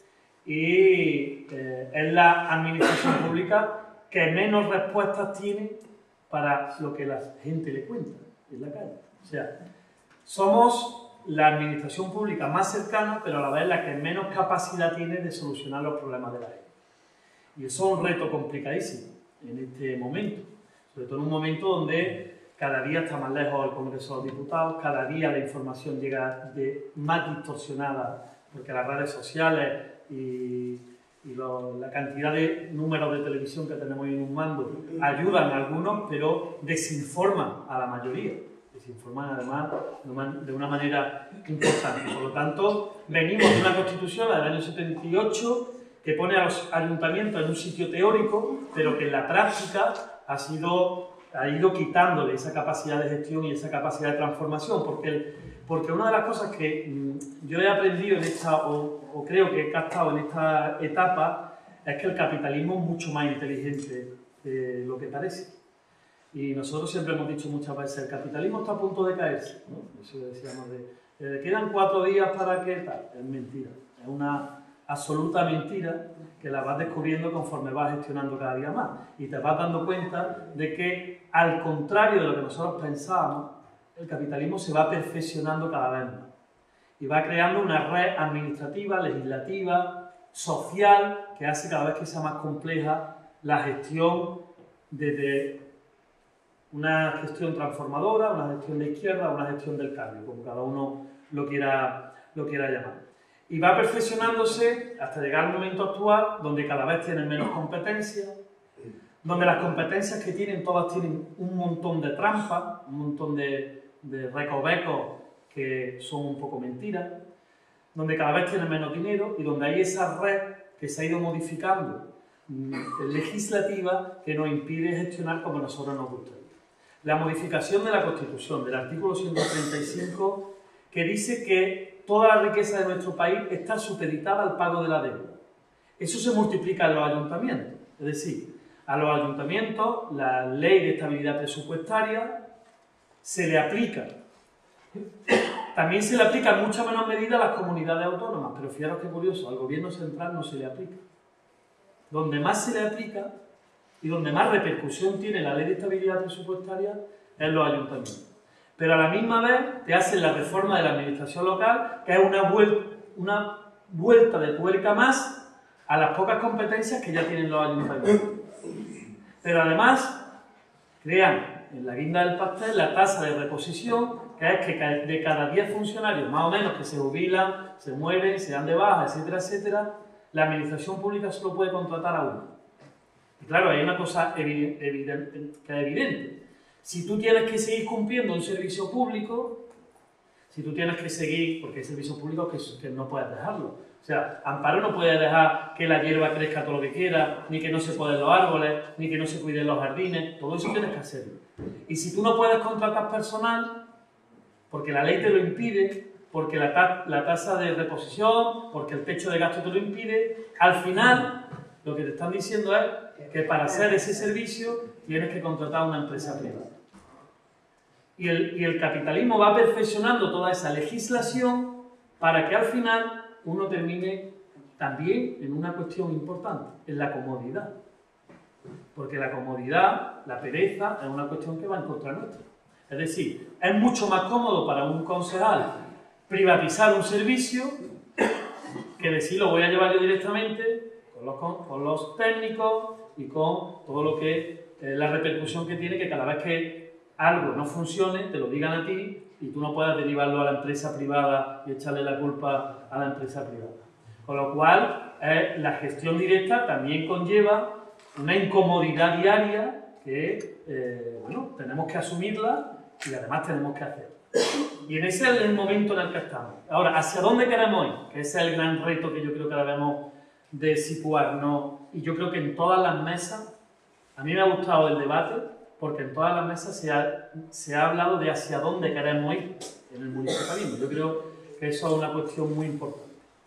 y eh, es la administración pública que menos respuestas tiene para lo que la gente le cuenta en la calle. O sea, somos la administración pública más cercana, pero a la vez la que menos capacidad tiene de solucionar los problemas de la gente. Y eso es un reto complicadísimo en este momento, sobre todo en un momento donde cada día está más lejos el Congreso de los Diputados, cada día la información llega de más distorsionada, porque las redes sociales y, y lo, la cantidad de números de televisión que tenemos en un mando ayudan a algunos, pero desinforman a la mayoría. Desinforman además de una manera importante. Por lo tanto, venimos de una Constitución, la del año setenta y ocho, que pone a los ayuntamientos en un sitio teórico, pero que en la práctica ha, sido, ha ido quitándole esa capacidad de gestión y esa capacidad de transformación, porque, el, porque una de las cosas que mmm, yo he aprendido en esta, o, o creo que he captado en esta etapa, es que el capitalismo es mucho más inteligente de lo que parece. Y nosotros siempre hemos dicho muchas veces, el capitalismo está a punto de caerse, ¿no? Eso decíamos de, eh, quedan cuatro días para que tal, es mentira, es una absoluta mentira que la vas descubriendo conforme vas gestionando cada día más y te vas dando cuenta de que, al contrario de lo que nosotros pensábamos, el capitalismo se va perfeccionando cada vez más y va creando una red administrativa, legislativa, social, que hace cada vez que sea más compleja la gestión desde una gestión transformadora, una gestión de izquierda, una gestión del cambio, como cada uno lo quiera, lo quiera llamar. Y va perfeccionándose hasta llegar al momento actual, donde cada vez tienen menos competencias, donde las competencias que tienen, todas tienen un montón de trampas, un montón de, de recovecos que son un poco mentiras, donde cada vez tienen menos dinero y donde hay esa red que se ha ido modificando legislativa que nos impide gestionar como nosotros nos gustaría. La modificación de la Constitución, del artículo ciento treinta y cinco, que dice que toda la riqueza de nuestro país está supeditada al pago de la deuda. Eso se multiplica en los ayuntamientos. Es decir, a los ayuntamientos la ley de estabilidad presupuestaria se le aplica. También se le aplica en mucha menor medida a las comunidades autónomas, pero fijaros qué curioso, al gobierno central no se le aplica. Donde más se le aplica y donde más repercusión tiene la ley de estabilidad presupuestaria es en los ayuntamientos. Pero a la misma vez te hacen la reforma de la administración local, que es una vuelta, una vuelta de tuerca más a las pocas competencias que ya tienen los ayuntamientos. Pero además crean en la guinda del pastel la tasa de reposición, que es que de cada diez funcionarios más o menos que se jubilan, se mueren, se dan de baja, etcétera, etcétera, la administración pública solo puede contratar a uno. Y claro, hay una cosa evidente, evidente, que es evidente. Si tú tienes que seguir cumpliendo un servicio público, si tú tienes que seguir, porque hay servicios públicos que, que no puedes dejarlo. O sea, Amparo no puede dejar que la hierba crezca todo lo que quiera, ni que no se poden los árboles, ni que no se cuiden los jardines, todo eso tienes que hacerlo. Y si tú no puedes contratar personal, porque la ley te lo impide, porque la, ta la tasa de reposición, porque el techo de gasto te lo impide, al final lo que te están diciendo es que para hacer ese servicio tienes que contratar a una empresa privada. Y el, y el capitalismo va perfeccionando toda esa legislación para que al final uno termine también en una cuestión importante, en la comodidad. Porque la comodidad, la pereza, es una cuestión que va en contra nuestra. Es decir, es mucho más cómodo para un concejal privatizar un servicio que decir lo voy a llevar yo directamente con los, con, con los técnicos y con todo lo que eh, la repercusión que tiene, que cada vez que algo no funcione te lo digan a ti y tú no puedas derivarlo a la empresa privada y echarle la culpa a la empresa privada. Con lo cual, eh, la gestión directa también conlleva una incomodidad diaria que eh, bueno, tenemos que asumirla y además tenemos que hacer. Y en ese es el momento en el que estamos. Ahora, ¿hacia dónde queremos ir? Que ese es el gran reto que yo creo que debemos de situarnos. Y yo creo que en todas las mesas, a mí me ha gustado el debate, porque en todas las mesas se ha, se ha hablado de hacia dónde queremos ir en el municipalismo. Yo creo que eso es una cuestión muy importante.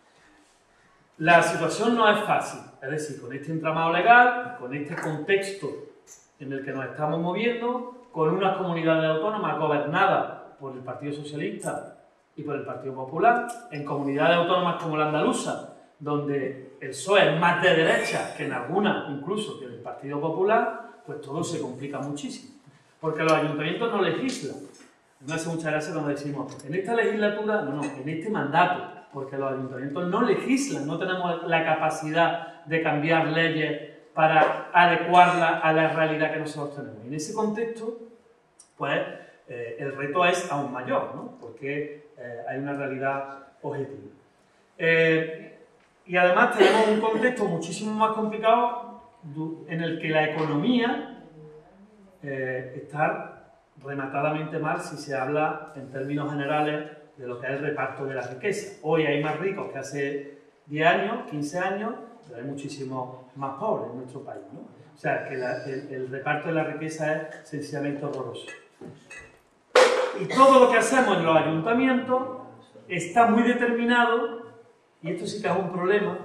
La situación no es fácil, es decir, con este entramado legal, con este contexto en el que nos estamos moviendo, con unas comunidades autónomas gobernadas por el Partido Socialista y por el Partido Popular, en comunidades autónomas como la andaluza, donde el P S O E es más de derecha que en algunas, incluso que en el Partido Popular, pues todo se complica muchísimo. Porque los ayuntamientos no legislan. Me hace mucha gracia cuando decimos, en esta legislatura, no, no, en este mandato, porque los ayuntamientos no legislan, no tenemos la capacidad de cambiar leyes para adecuarlas a la realidad que nosotros tenemos. Y en ese contexto, pues, eh, el reto es aún mayor, ¿no? Porque eh, hay una realidad objetiva. Eh, y además tenemos un contexto muchísimo más complicado en el que la economía eh, está rematadamente mal si se habla en términos generales de lo que es el reparto de la riqueza. Hoy hay más ricos que hace diez años, quince años, pero hay muchísimos más pobres en nuestro país, ¿no? O sea, que la, el, el reparto de la riqueza es sencillamente horroroso. Y todo lo que hacemos en los ayuntamientos está muy determinado, y esto sí que es un problema,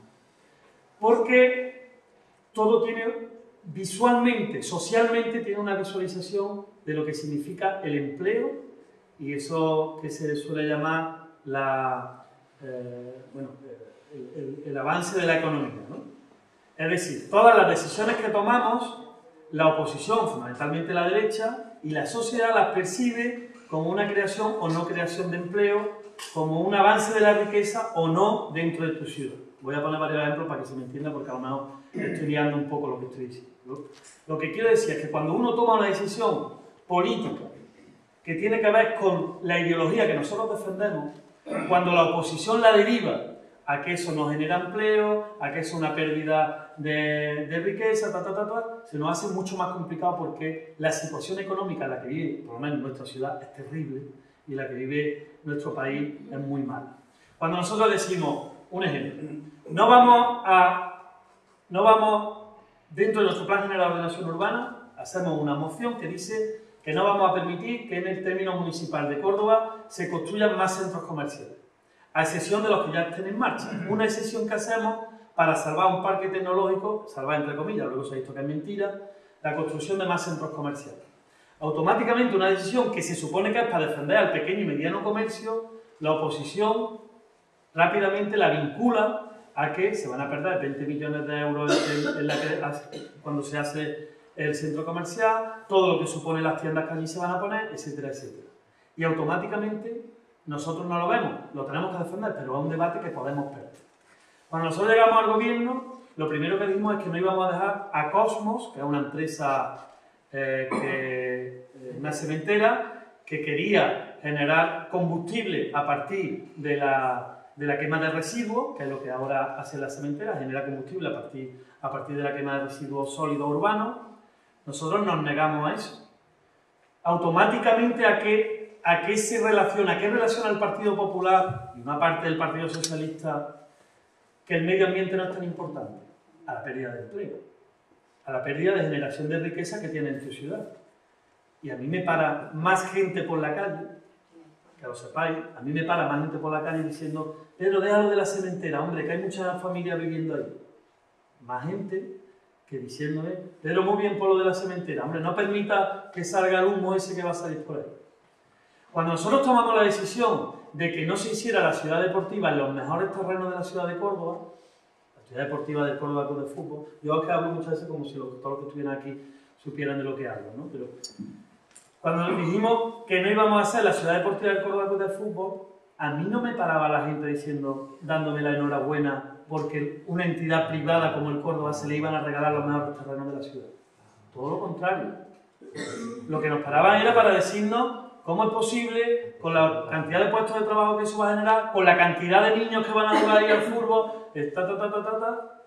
porque todo tiene, visualmente, socialmente, tiene una visualización de lo que significa el empleo y eso que se suele llamar la, eh, bueno, el, el, el avance de la economía, ¿no? Es decir, todas las decisiones que tomamos, la oposición, fundamentalmente la derecha, y la sociedad las percibe como una creación o no creación de empleo, como un avance de la riqueza o no dentro de tu ciudad. Voy a poner varios ejemplos para que se me entienda, porque a lo mejor estoy liando un poco lo que estoy diciendo, ¿no? Lo que quiero decir es que cuando uno toma una decisión política que tiene que ver con la ideología que nosotros defendemos, cuando la oposición la deriva a que eso no genera empleo, a que eso es una pérdida de, de riqueza, ta, ta, ta, ta, se nos hace mucho más complicado porque la situación económica en la que vive, por lo menos nuestra ciudad, es terrible y la que vive nuestro país es muy mala. Cuando nosotros decimos, un ejemplo, no vamos a, no vamos, dentro de nuestro Plan General de Ordenación Urbana, hacemos una moción que dice que no vamos a permitir que en el término municipal de Córdoba se construyan más centros comerciales, a excepción de los que ya estén en marcha. Una excepción que hacemos para salvar un parque tecnológico, salvar entre comillas, luego se ha visto que es mentira, la construcción de más centros comerciales. Automáticamente una decisión que se supone que es para defender al pequeño y mediano comercio, la oposición rápidamente la vincula a que se van a perder veinte millones de euros en, en la que, cuando se hace el centro comercial, todo lo que supone las tiendas que allí se van a poner, etcétera, etcétera. Y automáticamente nosotros no lo vemos, lo tenemos que defender, pero es un debate que podemos perder. Cuando nosotros llegamos al gobierno, lo primero que dijimos es que no íbamos a dejar a Cosmos, que es una empresa, eh, que, eh, una cementera, que quería generar combustible a partir de la, de la quema de residuos, que es lo que ahora hace la cementera, genera combustible a partir, a partir de la quema de residuos sólidos urbanos. Nosotros nos negamos a eso. Automáticamente, ¿a qué, a qué se relaciona? ¿A qué relaciona el Partido Popular y una parte del Partido Socialista que el medio ambiente no es tan importante? A la pérdida de empleo, a la pérdida de generación de riqueza que tiene en tu ciudad. Y a mí me para más gente por la calle, que lo sepáis, a mí me para más gente por la calle diciendo, Pedro, déjalo de la cementera, hombre, que hay muchas familias viviendo ahí. Más gente que diciéndome, Pedro, muy bien por lo de la cementera, hombre, no permita que salga el humo ese que va a salir por ahí. Cuando nosotros tomamos la decisión de que no se hiciera la ciudad deportiva en los mejores terrenos de la ciudad de Córdoba, la ciudad deportiva del Córdoba Club de Fútbol, yo es que hablo muchas veces como si los, todos los que estuvieran aquí supieran de lo que hablo, ¿no? Pero cuando dijimos que no íbamos a hacer la ciudad deportiva del Córdoba Club de Fútbol, a mí no me paraba la gente diciendo, dándome la enhorabuena porque una entidad privada como el Córdoba se le iban a regalar los mejores terrenos de la ciudad. Todo lo contrario. Lo que nos paraban era para decirnos cómo es posible, con la cantidad de puestos de trabajo que eso va a generar, con la cantidad de niños que van a jugar ahí al fútbol, ta, ta, ta, ta, ta, ta,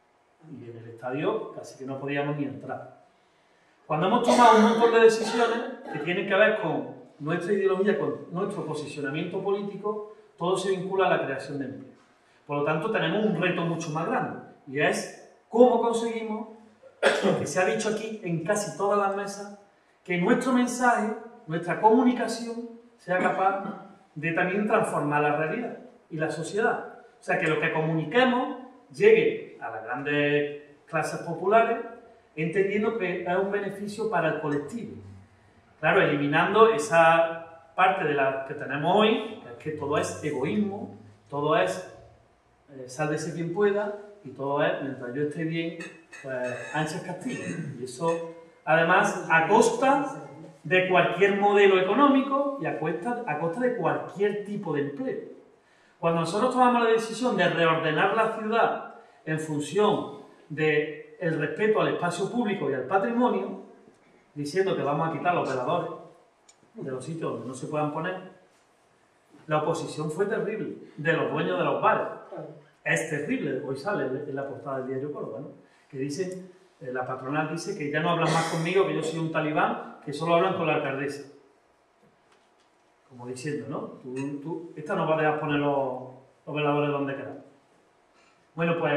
y en el estadio casi que no podíamos ni entrar. Cuando hemos tomado un montón de decisiones que tienen que ver con nuestra ideología, con nuestro posicionamiento político, todo se vincula a la creación de empleo. Por lo tanto, tenemos un reto mucho más grande, y es cómo conseguimos, que se ha dicho aquí en casi todas las mesas, que nuestro mensaje, nuestra comunicación, sea capaz de también transformar la realidad y la sociedad. O sea, que lo que comuniquemos llegue a las grandes clases populares, entendiendo que es un beneficio para el colectivo. Claro, eliminando esa parte de la que tenemos hoy, que es que todo es egoísmo, todo es eh, sálvese quien pueda, y todo es, mientras yo esté bien, pues anchas castillas. Y eso, además, a costa de cualquier modelo económico y a costa, a costa de cualquier tipo de empleo. Cuando nosotros tomamos la decisión de reordenar la ciudad en función del respeto al espacio público y al patrimonio, diciendo que vamos a quitar los veladores de los sitios donde no se puedan poner, la oposición fue terrible, de los dueños de los bares. Es terrible, hoy sale en la portada del diario Córdoba, ¿no? Que dicen, eh, la patronal dice que ya no hablan más conmigo, que yo soy un talibán, que solo hablan con la alcaldesa. Como diciendo, ¿no? Tú, tú, esta no va a dejar poner los, los veladores donde queramos. Bueno, pues,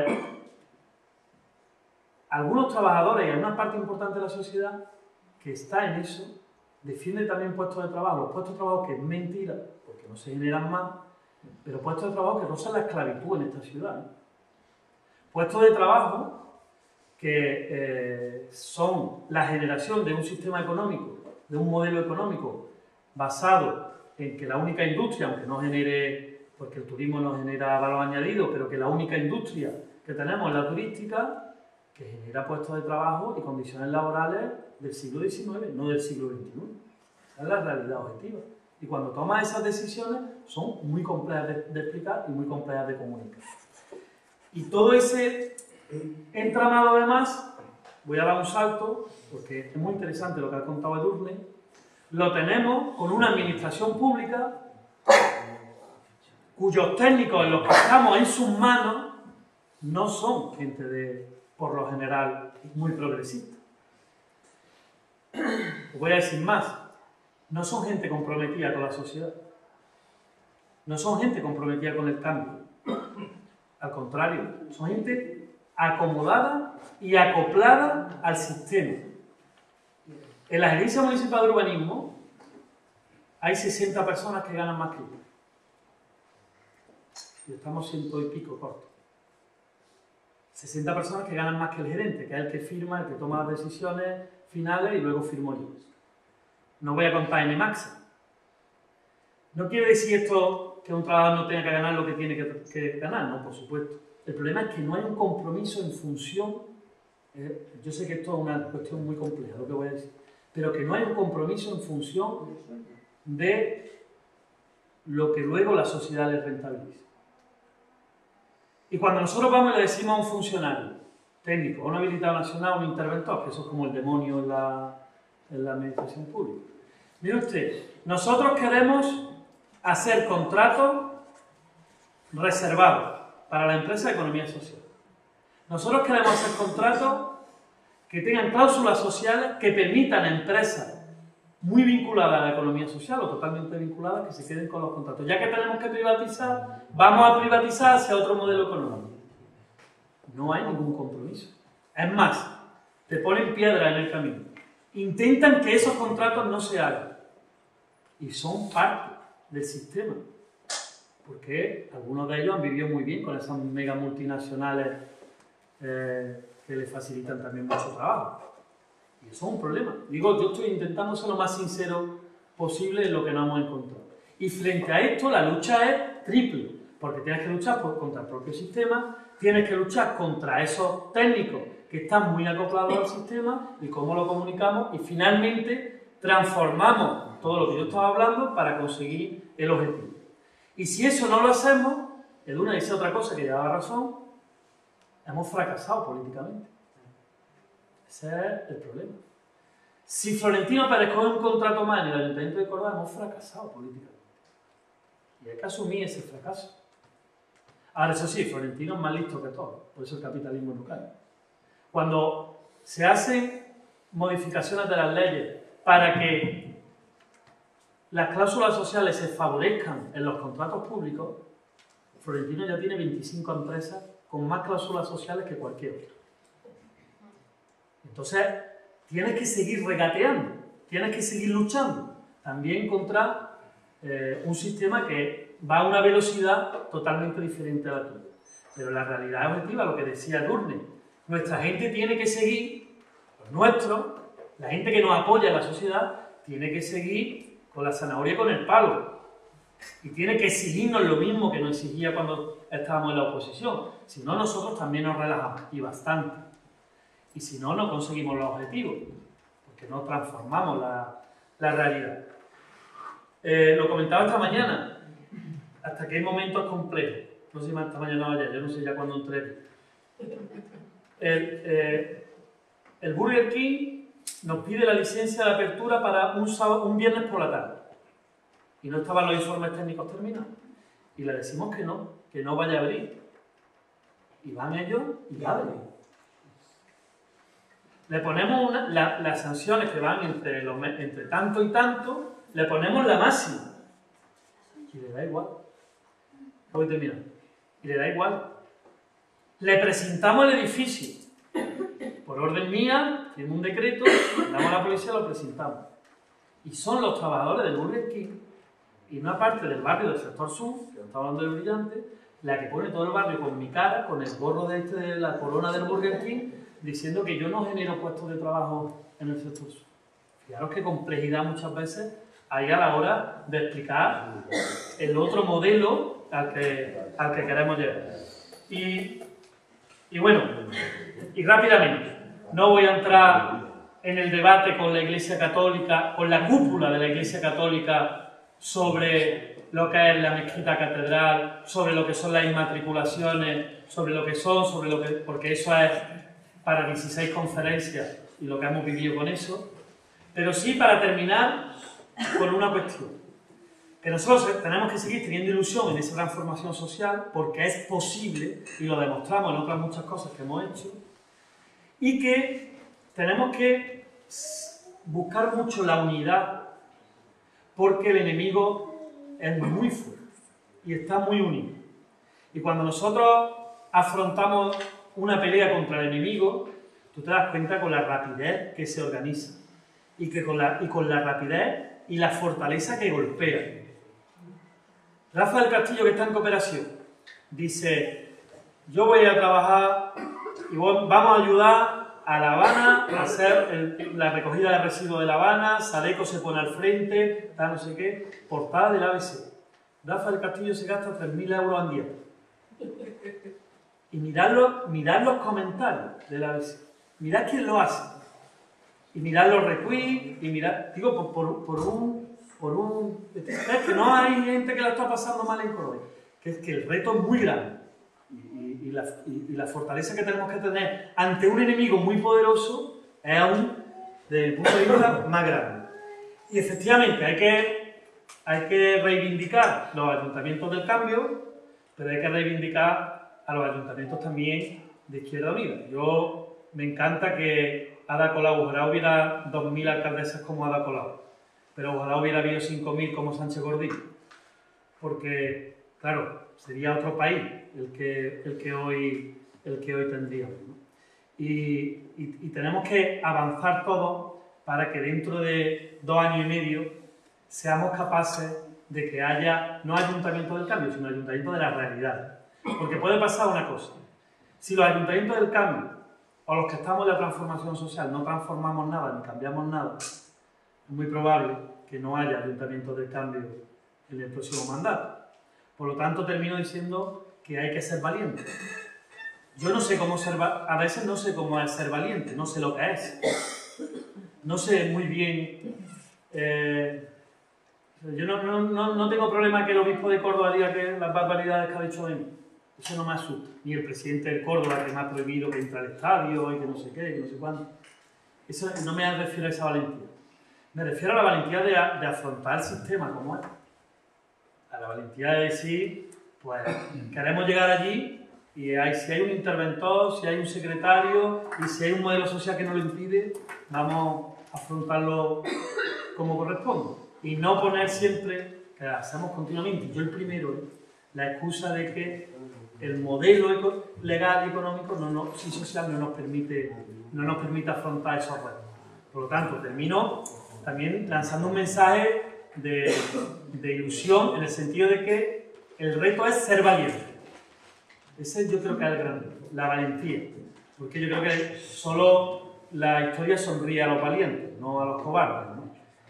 algunos trabajadores y alguna parte importante de la sociedad que está en eso, defiende también puestos de trabajo. Los puestos de trabajo que es mentira, porque no se generan más, pero puestos de trabajo que rozan la esclavitud en esta ciudad, ¿no? Puestos de trabajo que eh, son la generación de un sistema económico, de un modelo económico basado en que la única industria, aunque no genere, porque el turismo no genera valor añadido, pero que la única industria que tenemos es la turística, que genera puestos de trabajo y condiciones laborales del siglo diecinueve, no del siglo veintiuno. Esa es la realidad objetiva. Y cuando tomas esas decisiones son muy complejas de, de explicar y muy complejas de comunicar. Y todo ese entramado, además, voy a dar un salto, porque es muy interesante lo que ha contado Edurne, lo tenemos con una administración pública cuyos técnicos en los que estamos en sus manos no son gente de, por lo general, muy progresista. Os voy a decir más. No son gente comprometida con la sociedad. No son gente comprometida con el cambio. Al contrario, son gente acomodada y acoplada al sistema. En la Gerencia Municipal de Urbanismo hay sesenta personas que ganan más que yo. Y estamos ciento y pico cortos. sesenta personas que ganan más que el gerente, que es el que firma, el que toma las decisiones finales y luego firmo yo. No voy a contar en Emaxa. No quiere decir esto que un trabajador no tenga que ganar lo que tiene que, que ganar, no, por supuesto. El problema es que no hay un compromiso en función, eh, yo sé que esto es una cuestión muy compleja, lo que voy a decir, pero que no hay un compromiso en función de lo que luego la sociedad le rentabiliza. Y cuando nosotros vamos y le decimos a un funcionario técnico, a un habilitado nacional, a un interventor, que eso es como el demonio en la, en la administración pública. Mire usted, nosotros queremos hacer contratos reservados para la empresa de economía social. Nosotros queremos hacer contratos que tengan cláusulas sociales que permitan a empresas muy vinculadas a la economía social o totalmente vinculadas que se queden con los contratos. Ya que tenemos que privatizar, vamos a privatizar hacia otro modelo económico. No hay ningún compromiso. Es más, te ponen piedra en el camino. Intentan que esos contratos no se hagan. Y son parte del sistema. Porque algunos de ellos han vivido muy bien con esas mega multinacionales eh, que les facilitan también mucho trabajo. Y eso es un problema. Digo, yo estoy intentando ser lo más sincero posible en lo que no hemos encontrado. Y frente a esto, la lucha es triple. Porque tienes que luchar por, contra el propio sistema, tienes que luchar contra esos técnicos que están muy acoplados al sistema y cómo lo comunicamos y finalmente transformamos todo lo que yo estaba hablando para conseguir el objetivo. Y si eso no lo hacemos, Edurne dice otra cosa que lleva razón, hemos fracasado políticamente. Ese es el problema. Si Florentino Pérez coge un contrato más en el Ayuntamiento de Córdoba, hemos fracasado políticamente. Y hay que asumir ese fracaso. Ahora, eso sí, Florentino es más listo que todo, por eso el capitalismo no cae. Cuando se hacen modificaciones de las leyes para que las cláusulas sociales se favorezcan en los contratos públicos, Florentino ya tiene veinticinco empresas con más cláusulas sociales que cualquier otra. Entonces, tienes que seguir regateando, tienes que seguir luchando también contra eh, un sistema que va a una velocidad totalmente diferente a la tuya. Pero la realidad objetiva, lo que decía Edurne, nuestra gente tiene que seguir, los nuestros, la gente que nos apoya en la sociedad, tiene que seguir con la zanahoria y con el palo. Y tiene que exigirnos lo mismo que nos exigía cuando estábamos en la oposición. Si no, nosotros también nos relajamos, y bastante. Y si no, no conseguimos los objetivos, porque no transformamos la, la realidad. Eh, lo comentaba esta mañana, hasta que hay momentos complejos. No sé si más esta mañana o ayer, yo no sé ya cuándo entré. El, eh, el Burger King nos pide la licencia de apertura para un, sábado, un viernes por la tarde. Y no estaban los informes técnicos terminados. Y le decimos que no, que no vaya a abrir. Y van ellos y abren. Le ponemos una, la, las sanciones que van entre, los, entre tanto y tanto, le ponemos la máxima. Y le da igual. Voy terminando. Y le da igual. Le presentamos el edificio. Por orden mía, firmo un decreto, damos a la policía y lo presentamos. Y son los trabajadores del Burger King y una parte del barrio del sector sur, que está hablando del Brillante, la que pone todo el barrio con mi cara, con el gorro de, este, de la corona del Burger King, diciendo que yo no genero puestos de trabajo en el sector sur. Fijaros qué complejidad muchas veces hay a la hora de explicar el otro modelo al que, al que queremos llegar. Y, y bueno, y rápidamente, no voy a entrar en el debate con la Iglesia Católica, con la cúpula de la Iglesia Católica sobre lo que es la mezquita catedral, sobre lo que son las inmatriculaciones, sobre lo que son, sobre lo que... porque eso es para dieciséis conferencias y lo que hemos vivido con eso. Pero sí para terminar con una cuestión. Que nosotros tenemos que seguir teniendo ilusión en esa transformación social porque es posible, y lo demostramos en otras muchas cosas que hemos hecho, y que tenemos que buscar mucho la unidad porque el enemigo es muy fuerte y está muy unido. Y cuando nosotros afrontamos una pelea contra el enemigo, tú te das cuenta con la rapidez que se organiza y, que con, la, y con la rapidez y la fortaleza que golpea. Rafa del Castillo, que está en cooperación, dice: yo voy a trabajar y vamos a ayudar a La Habana a hacer el, la recogida de residuos de La Habana, Sadeco se pone al frente, tal no sé qué, portada del A B C. Rafa del Castillo se gasta tres mil euros al día. Y mirad los, mirad los comentarios del A B C. Mirad quién lo hace. Y mirad los retweets, y mirad, digo, por, por, por un... Por un es que no hay gente que la está pasando mal en Colombia. Que es que el reto es muy grande. Y, y, la, y, y la fortaleza que tenemos que tener ante un enemigo muy poderoso es aún, desde el punto de vista, más grande. Y efectivamente hay que, hay que reivindicar los ayuntamientos del cambio, pero hay que reivindicar a los ayuntamientos también de Izquierda Unida. Yo me encanta que Ada Colau, ojalá hubiera dos mil alcaldesas como Ada Colau, pero ojalá hubiera habido cinco mil como Sánchez Gordillo, porque, claro, sería otro país el que, el que, hoy, el que hoy tendríamos, ¿no? Y, y, y tenemos que avanzar todos para que dentro de dos años y medio seamos capaces de que haya, no ayuntamiento del cambio, sino ayuntamiento de la realidad. Porque puede pasar una cosa: si los ayuntamientos del cambio, o los que estamos en la transformación social, no transformamos nada ni cambiamos nada, es muy probable que no haya ayuntamiento del cambio en el próximo mandato. Por lo tanto, termino diciendo que hay que ser valiente. Yo no sé cómo ser, a veces no sé cómo es ser valiente, no sé lo que es. No sé muy bien... Eh, yo no, no, no, no tengo problema que el obispo de Córdoba diga que las barbaridades que ha dicho de mí. Eso no me asusta. Ni el presidente de Córdoba, que me ha prohibido que entre al estadio y que no sé qué, que no sé cuánto. Eso no me refiero a esa valentía. Me refiero a la valentía de, de afrontar el sistema como es. A la valentía de decir, pues, queremos llegar allí y hay, si hay un interventor, si hay un secretario y si hay un modelo social que nos lo impide, vamos a afrontarlo como corresponde. Y no poner siempre, que hacemos continuamente, yo el primero, ¿eh? la excusa de que el modelo legal y económico no, no, y social no nos permite, no nos permite afrontar esos retos. Por lo tanto, termino también lanzando un mensaje de, de ilusión en el sentido de que el reto es ser valiente. Ese yo creo que es el gran reto, la valentía. Porque yo creo que solo la historia sonríe a los valientes, no a los cobardes, ¿no?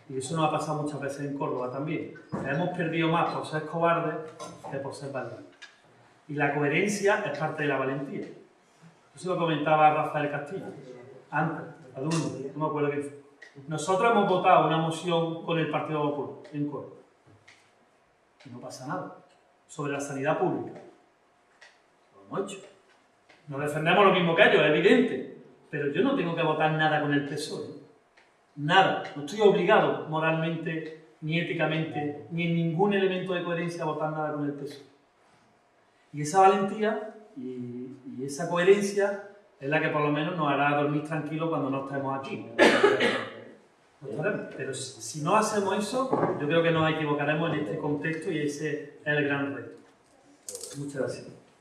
Y eso nos ha pasado muchas veces en Córdoba también. Hemos perdido más por ser cobardes que por ser valientes. Y la coherencia es parte de la valentía. Eso lo comentaba Rafael Castillo, antes, alumno, no me acuerdo qué fue. Nosotros hemos votado una moción con el Partido Popular en Córdoba. Y no pasa nada. Sobre la sanidad pública. Lo hemos hecho. No defendemos lo mismo que ellos, es evidente. Pero yo no tengo que votar nada con el P S O E. Nada. No estoy obligado moralmente, ni éticamente, ni en ningún elemento de coherencia a votar nada con el P S O E. Y esa valentía y, y esa coherencia es la que por lo menos nos hará dormir tranquilos cuando no estemos aquí. No estaremos. Pero si, si no hacemos eso, yo creo que nos equivocaremos en este contexto y ese es el gran reto. Muchas gracias.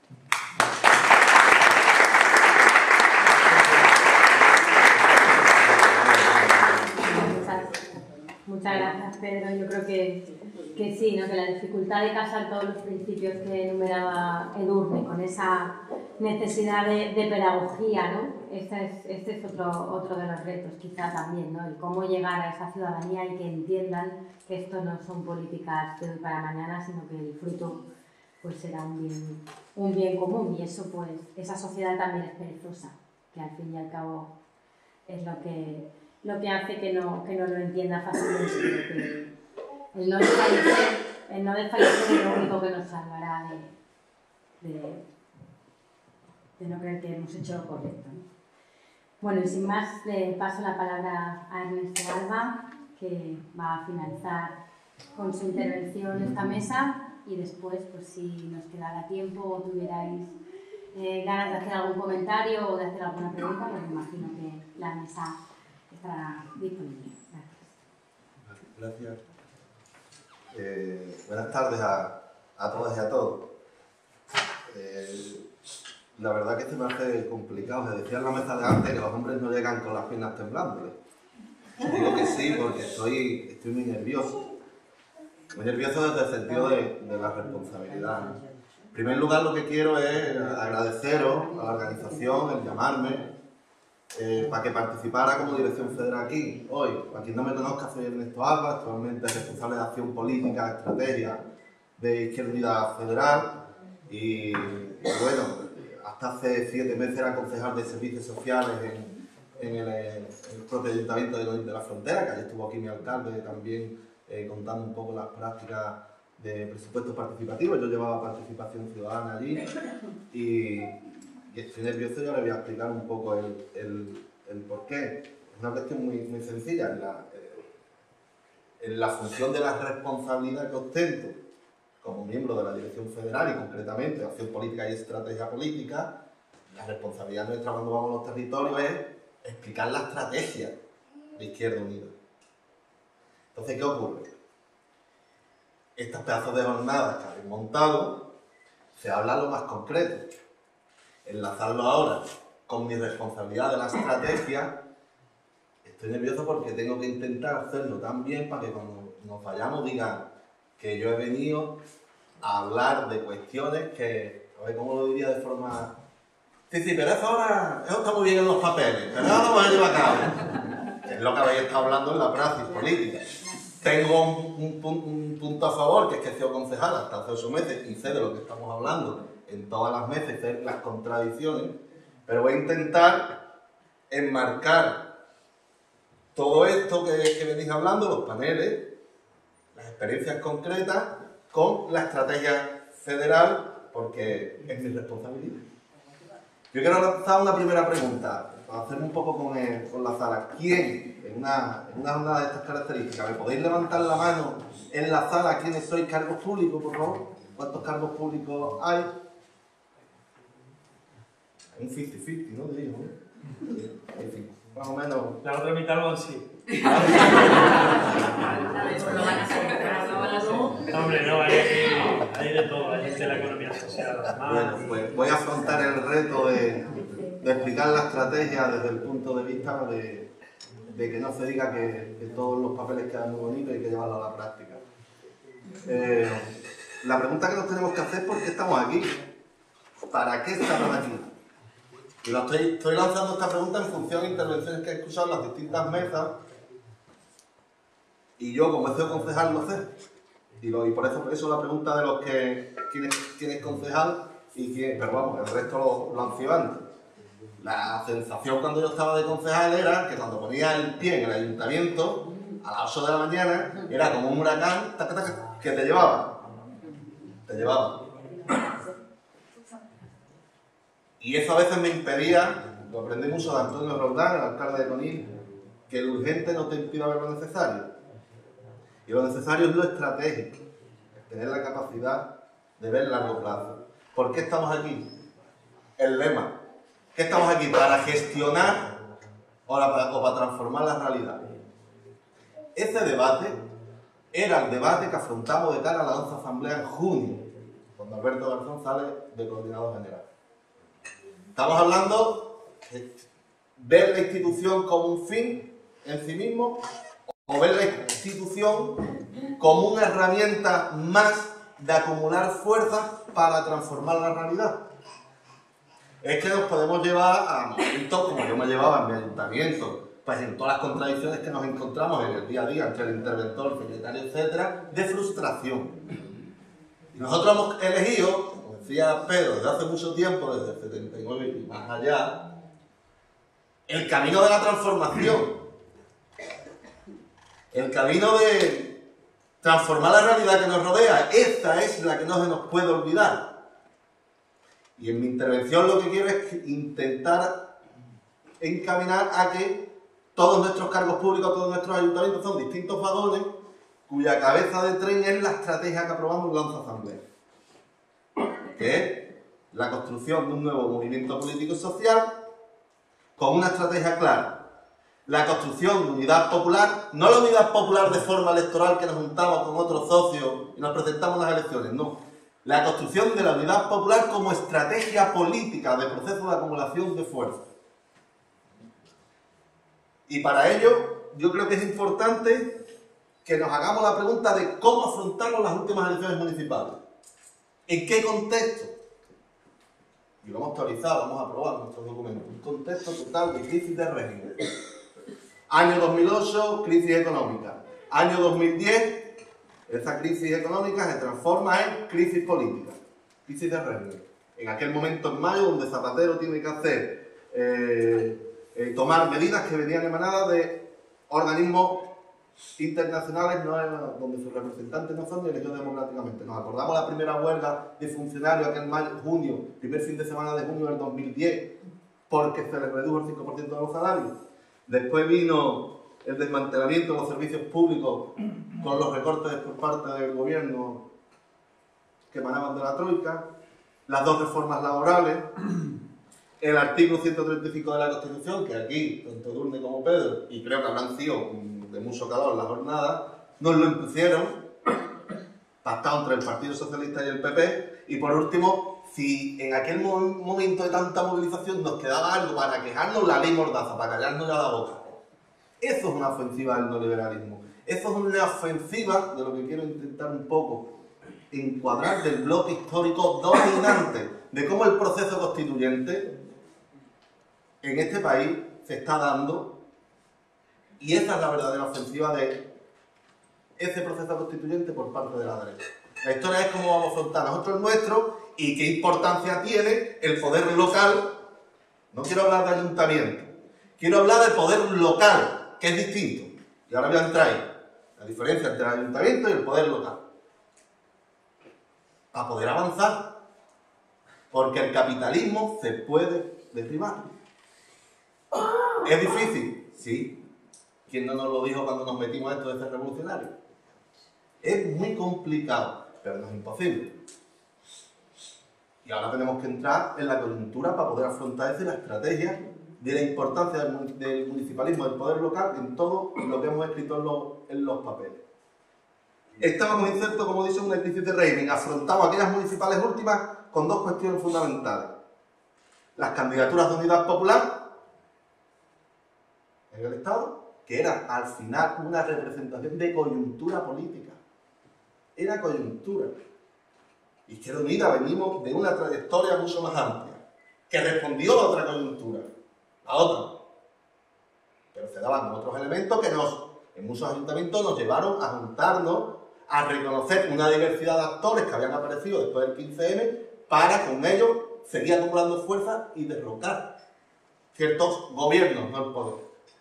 Muchas gracias, Pedro. Yo creo que, que sí, ¿no? Que la dificultad de casar todos los principios que enumeraba Edurne con esa necesidad de, de pedagogía, ¿no? Este es, este es otro, otro de los retos, quizá también, ¿no? El cómo llegar a esa ciudadanía y que entiendan que esto no son políticas de hoy para mañana, sino que el fruto pues, será un bien, un bien común. Y eso, pues, esa sociedad también es perezosa, que al fin y al cabo es lo que... lo que hace que no, que no lo entienda fácilmente, que el no desfallecer, el no desfallecer es lo único que nos salvará de, de, de no creer que hemos hecho lo correcto, ¿no? Bueno, y sin más, le paso la palabra a Ernesto Alba, que va a finalizar con su intervención en esta mesa, y después, pues si nos quedara tiempo o tuvierais eh, ganas de hacer algún comentario o de hacer alguna pregunta, pues me imagino que la mesa estará disponible. Gracias. Gracias. Eh, buenas tardes a, a todas y a todos. Eh, la verdad que se me hace complicado. Se decía en la mesa de antes que los hombres no llegan con las piernas temblando. Digo que sí, porque estoy, estoy muy nervioso. Muy nervioso desde el sentido de, de la responsabilidad. En primer lugar, lo que quiero es agradeceros a la organización el llamarme Eh, para que participara como dirección federal aquí. Hoy, para quien no me conozca, soy Ernesto Alba, actualmente responsable de acción política, estrategia de Izquierda Unida Federal y, y bueno, hasta hace siete meses era concejal de servicios sociales en, en, el, en el propio Ayuntamiento de Colín de la Frontera, que ayer estuvo aquí mi alcalde también eh, contando un poco las prácticas de presupuestos participativos. Yo llevaba participación ciudadana allí y Y estoy nervioso, yo le voy a explicar un poco el, el, el porqué. Es una cuestión muy, muy sencilla. En la, eh, en la función de la responsabilidad que ostento como miembro de la Dirección Federal y concretamente Acción Política y Estrategia Política, la responsabilidad nuestra cuando vamos a los territorios es explicar la estrategia de Izquierda Unida. Entonces, ¿qué ocurre? Estos pedazos de jornadas que habéis montado, se habla lo más concreto. Enlazarlo ahora con mi responsabilidad de la estrategia, estoy nervioso porque tengo que intentar hacerlo tan bien para que cuando nos vayamos digan que yo he venido a hablar de cuestiones que, a ver cómo lo diría de forma... Sí, sí, pero eso ahora, eso está muy bien en los papeles, pero ahora lo voy a llevar a cabo. Es lo que habéis estado hablando en la praxis política. Tengo un, un, un punto a favor, que es que he sido concejal hasta hace ocho meses y sé de lo que estamos hablando en todas las mesas, sé las contradicciones, pero voy a intentar enmarcar todo esto que, que venís hablando, los paneles, las experiencias concretas, con la estrategia federal, porque es mi responsabilidad. Yo quiero lanzar una primera pregunta, para hacerme un poco con, el, con la sala. ¿Quién, en una, en una jornada de estas características, me podéis levantar la mano en la sala quiénes sois cargos públicos, por favor? ¿Cuántos cargos públicos hay? Un cincuenta cincuenta, ¿no? Digo, ¿no? En fin, más o menos. La otra mitad lo así. No, hombre, no, hay, hay de todo, hay de la economía social. Además. Bueno, pues voy a afrontar el reto de, de explicar la estrategia desde el punto de vista de, de que no se diga que, que todos los papeles quedan muy bonitos y hay que llevarlo a la práctica. Eh, la pregunta que nos tenemos que hacer es ¿por qué estamos aquí? ¿Para qué estamos aquí? Y lo estoy, estoy lanzando esta pregunta en función de intervenciones que he escuchado en las distintas mesas Y yo, como he sido concejal, lo sé. Y, lo, y por eso por eso la pregunta de los que quién es, quién es concejal y quién, pero vamos, el resto lo, lo han sido antes. La sensación cuando yo estaba de concejal era que cuando ponía el pie en el ayuntamiento, a las ocho de la mañana, era como un huracán tac, tac, que te llevaba. Te llevaba. Y eso a veces me impedía, lo aprendí mucho de Antonio Roldán, el alcalde de Conil, que el urgente no te impida ver lo necesario. Y lo necesario es lo estratégico, es tener la capacidad de ver largo plazo. ¿Por qué estamos aquí? El lema. ¿Qué estamos aquí? ¿Para gestionar o para, o para transformar la realidad? Ese debate era el debate que afrontamos de cara a la once Asamblea en junio, cuando Alberto Garzón sale de coordinador general. Estamos hablando de ver la institución como un fin en sí mismo o ver la institución como una herramienta más de acumular fuerzas para transformar la realidad. Es que nos podemos llevar a momentos como yo me llevaba en mi ayuntamiento, pues en todas las contradicciones que nos encontramos en el día a día entre el interventor, el secretario, etcétera, de frustración. Y nosotros hemos elegido, como decía Pedro, desde hace mucho tiempo, desde el setenta y nueve y más allá, el camino de la transformación. El camino de transformar la realidad que nos rodea. Esta es la que no se nos puede olvidar. Y en mi intervención lo que quiero es intentar encaminar a que todos nuestros cargos públicos, todos nuestros ayuntamientos son distintos vagones cuya cabeza de tren es la estrategia que aprobamos en la once Asamblea, que es la construcción de un nuevo movimiento político y social con una estrategia clara. La construcción de unidad popular, no la unidad popular de forma electoral que nos juntamos con otros socios y nos presentamos en las elecciones, no. La construcción de la unidad popular como estrategia política de proceso de acumulación de fuerza. Y para ello, yo creo que es importante que nos hagamos la pregunta de cómo afrontamos las últimas elecciones municipales. ¿En qué contexto? Y lo hemos actualizado, vamos a aprobar nuestros documentos. Un contexto total de crisis de régimen. Año dos mil ocho, crisis económica. Año dos mil diez, esa crisis económica se transforma en crisis política, crisis de régimen. En aquel momento en mayo, donde Zapatero tiene que hacer, eh, eh, tomar medidas que venían emanadas de organismos internacionales, no eran, donde sus representantes no son ni elegidos democráticamente. Nos acordamos la primera huelga de funcionarios aquel mayo, junio, primer fin de semana de junio del dos mil diez, porque se les redujo el cinco por ciento de los salarios. Después vino el desmantelamiento de los servicios públicos con los recortes por parte del gobierno que emanaban de la Troika, las dos reformas laborales, el artículo ciento treinta y cinco de la Constitución, que aquí, tanto Durne como Pedro, y creo que habrán sido de mucho calor la jornada, nos lo impusieron, pactado entre el Partido Socialista y el P P, y por último, si en aquel momento de tanta movilización nos quedaba algo para quejarnos, la ley Mordaza, para callarnos ya la boca. Eso es una ofensiva del neoliberalismo. Eso es una ofensiva de lo que quiero intentar un poco encuadrar del bloque histórico dominante, de cómo el proceso constituyente en este país se está dando, y esa es la verdadera ofensiva de ese proceso constituyente por parte de la derecha. La historia es cómo vamos a afrontar nosotros el nuestro y qué importancia tiene el poder local. No quiero hablar de ayuntamiento, quiero hablar del poder local, que es distinto. Y ahora voy a entrar ahí, la diferencia entre el ayuntamiento y el poder local. Para poder avanzar, porque el capitalismo se puede derribar. ¿Es difícil? Sí. ¿Quién no nos lo dijo cuando nos metimos esto de ser revolucionarios? Es muy complicado, pero no es imposible. Y ahora tenemos que entrar en la coyuntura para poder afrontar eso y la estrategia de la importancia del, del municipalismo, del poder local, en todo lo que hemos escrito en los, en los papeles. Estábamos insertos, como he dicho, en una crisis de régimen. Afrontamos aquellas municipales últimas con dos cuestiones fundamentales. Las candidaturas de unidad popular en el Estado, que era al final una representación de coyuntura política. Era coyuntura. Izquierda Unida venimos de una trayectoria mucho más amplia, que respondió a otra coyuntura, a otra. Pero se daban otros elementos que nos en muchos ayuntamientos nos llevaron a juntarnos, a reconocer una diversidad de actores que habían aparecido después del quince eme para con ellos seguir acumulando fuerza y derrocar ciertos gobiernos, no el poder.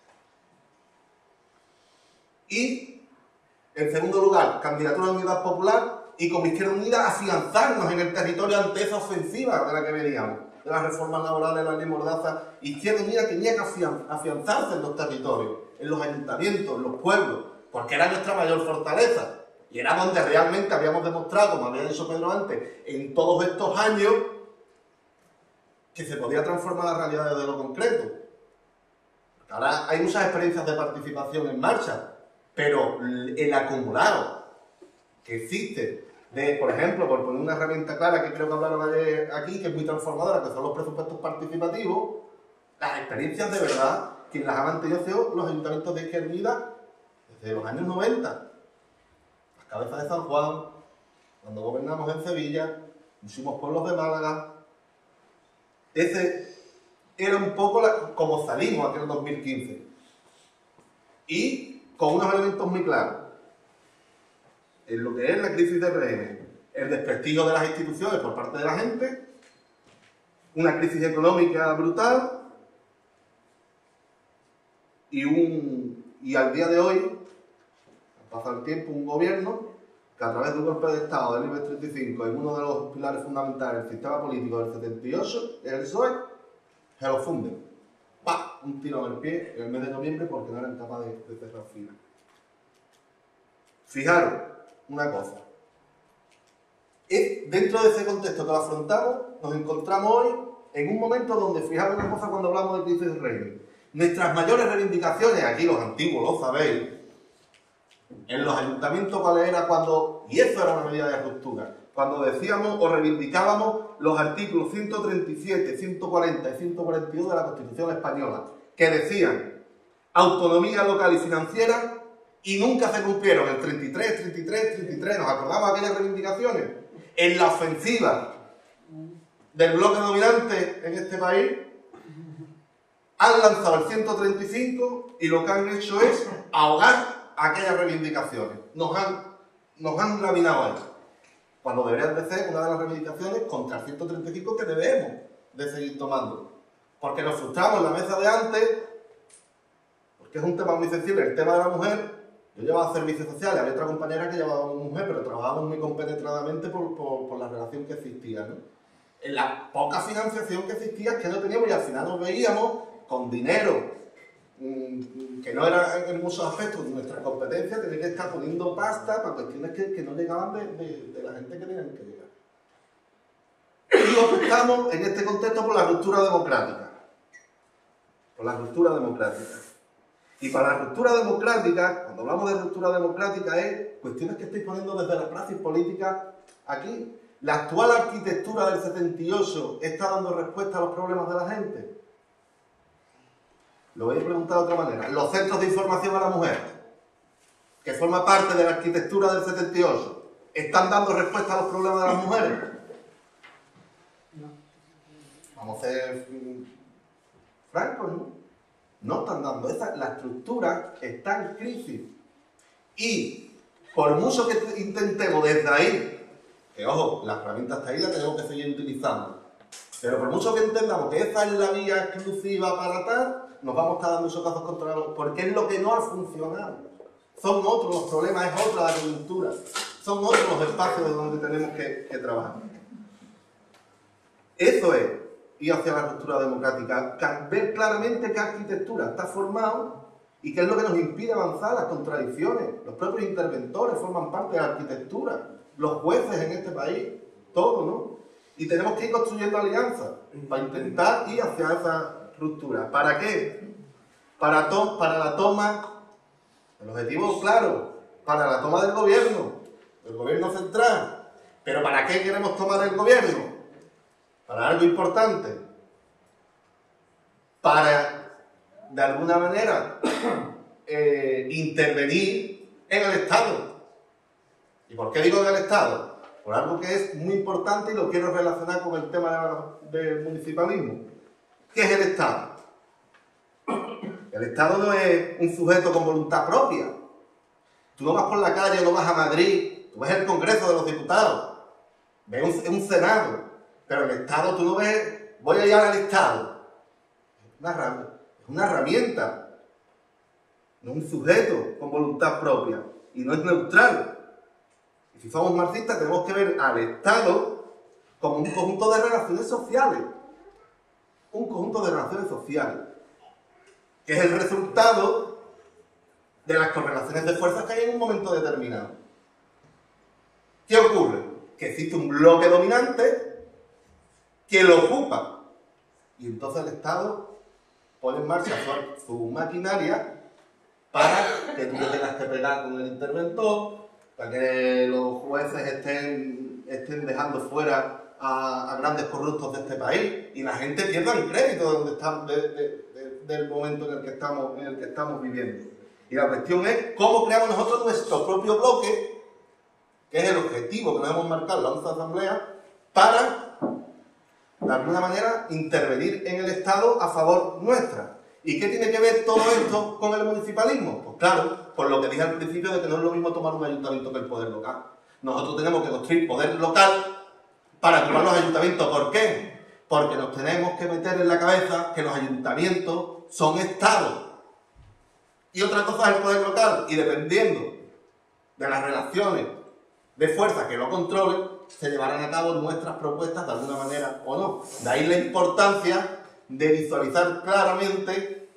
Y, en segundo lugar, candidatura de unidad popular y como Izquierda Unida afianzarnos en el territorio ante esa ofensiva de la que veníamos, de las reformas laborales, la ley Mordaza. Izquierda Unida tenía que afianzarse en los territorios, en los ayuntamientos, en los pueblos, porque era nuestra mayor fortaleza. Y era donde realmente habíamos demostrado, como había dicho Pedro antes, en todos estos años, que se podía transformar la realidad desde lo concreto. Ahora hay muchas experiencias de participación en marcha, pero el acumulado que existe, de, por ejemplo, por poner una herramienta clara que creo que hablaron ayer aquí, que es muy transformadora, que son los presupuestos participativos, las experiencias de verdad, quien las ha mantenido los ayuntamientos de Izquierda Unida desde los años noventa. Cabeza de San Juan, cuando gobernamos en Sevilla, muchísimos pueblos de Málaga. Ese era un poco la, como salimos aquel dos mil quince. Y con unos elementos muy claros. En lo que es la crisis del régimen, el desprestigio de las instituciones por parte de la gente, una crisis económica brutal y, un, y al día de hoy, pasa el tiempo, un gobierno que a través de un golpe de Estado del IBEX treinta y cinco en uno de los pilares fundamentales del sistema político del setenta y ocho, el P S O E, se lo funde. ¡Pah! Un tiro en el pie en el mes de noviembre porque no eran capaces de, de cerrar filas. Fijaros una cosa. Es dentro de ese contexto que lo afrontamos, nos encontramos hoy en un momento donde, fijaros una cosa cuando hablamos de crisis del régimen. Nuestras mayores reivindicaciones, aquí los antiguos lo sabéis, en los ayuntamientos, ¿cuál era cuando? Y eso era una medida de ruptura. Cuando decíamos o reivindicábamos los artículos ciento treinta y siete, ciento cuarenta y ciento cuarenta y dos de la Constitución Española, que decían autonomía local y financiera, y nunca se cumplieron el treinta y tres, treinta y tres, treinta y tres. ¿Nos acordamos de aquellas reivindicaciones? En la ofensiva del bloque dominante en este país, han lanzado el ciento treinta y cinco y lo que han hecho es ahogar aquellas reivindicaciones. Nos han, nos han laminado ahí. Cuando deberían de ser una de las reivindicaciones contra el ciento treinta y cinco que debemos de seguir tomando. Porque nos frustramos en la mesa de antes, porque es un tema muy sensible, el tema de la mujer. Yo llevaba servicios sociales, había otra compañera que llevaba una mujer, pero trabajábamos muy compenetradamente por, por, por la relación que existía, ¿no? En la poca financiación que existía es que no teníamos y al final nos veíamos con dinero mmm, que no era en muchos aspectos de nuestra competencia, tener que estar poniendo pasta para cuestiones que, que no llegaban de, de, de la gente que tenían que llegar. Y optamos en este contexto por la ruptura democrática. Por la ruptura democrática. Y para la ruptura democrática, cuando hablamos de ruptura democrática, es cuestiones que estoy poniendo desde la praxis política aquí. ¿La actual arquitectura del setenta y ocho está dando respuesta a los problemas de la gente? Lo voy a preguntar de otra manera. ¿Los centros de información a la mujer, que forman parte de la arquitectura del setenta y ocho, están dando respuesta a los problemas de las mujeres? No. Vamos a ser francos, ¿no? No están dando. Esa, la estructura está en crisis. Y por mucho que intentemos desde ahí, que ojo, la herramienta está ahí, la tenemos que seguir utilizando, pero por mucho que entendamos que esa es la vía exclusiva para tal, nos vamos a estar dando esos casos contra los, porque es lo que no ha funcionado. Son otros los problemas, es otra la coyuntura, son otros los espacios donde tenemos que, que trabajar. Eso es ir hacia la ruptura democrática, ver claramente qué arquitectura está formada y qué es lo que nos impide avanzar, las contradicciones. Los propios interventores forman parte de la arquitectura, los jueces en este país, todo, ¿no? Y tenemos que ir construyendo alianzas para intentar ir hacia esa ruptura. ¿Para qué? Para, to para la toma, el objetivo claro, para la toma del gobierno, del gobierno central. ¿Pero para qué queremos tomar el gobierno? Para algo importante. Para, de alguna manera, eh, intervenir en el Estado. ¿Y por qué digo del Estado? Por algo que es muy importante y lo quiero relacionar con el tema del municipalismo. ¿Qué es el Estado? El Estado no es un sujeto con voluntad propia. Tú no vas por la calle, no vas a Madrid, tú ves el Congreso de los Diputados, ves un, un Senado, pero el Estado tú no ves, voy a ir al Estado. Es una, es una herramienta, no es un sujeto con voluntad propia y no es neutral. Y si somos marxistas tenemos que ver al Estado como un conjunto de relaciones sociales, un conjunto de relaciones sociales, que es el resultado de las correlaciones de fuerzas que hay en un momento determinado. ¿Qué ocurre? Que existe un bloque dominante que lo ocupa. Y entonces el Estado pone en marcha su, su maquinaria para que tú te tengas que pegar con el interventor, para que los jueces estén, estén dejando fuera a, a grandes corruptos de este país y la gente pierda el crédito de donde está, de, de, de, del momento en el que estamos, en el que estamos viviendo. Y la cuestión es cómo creamos nosotros nuestro propio bloque, que es el objetivo que nos hemos marcado en la once Asamblea, para, de alguna manera, intervenir en el Estado a favor nuestra. ¿Y qué tiene que ver todo esto con el municipalismo? Pues claro, por lo que dije al principio de que no es lo mismo tomar un ayuntamiento que el poder local. Nosotros tenemos que construir poder local para tomar los ayuntamientos. ¿Por qué? Porque nos tenemos que meter en la cabeza que los ayuntamientos son Estados. Y otra cosa es el poder local, y dependiendo de las relaciones de fuerza que lo controlen, se llevarán a cabo nuestras propuestas de alguna manera o no. De ahí la importancia de visualizar claramente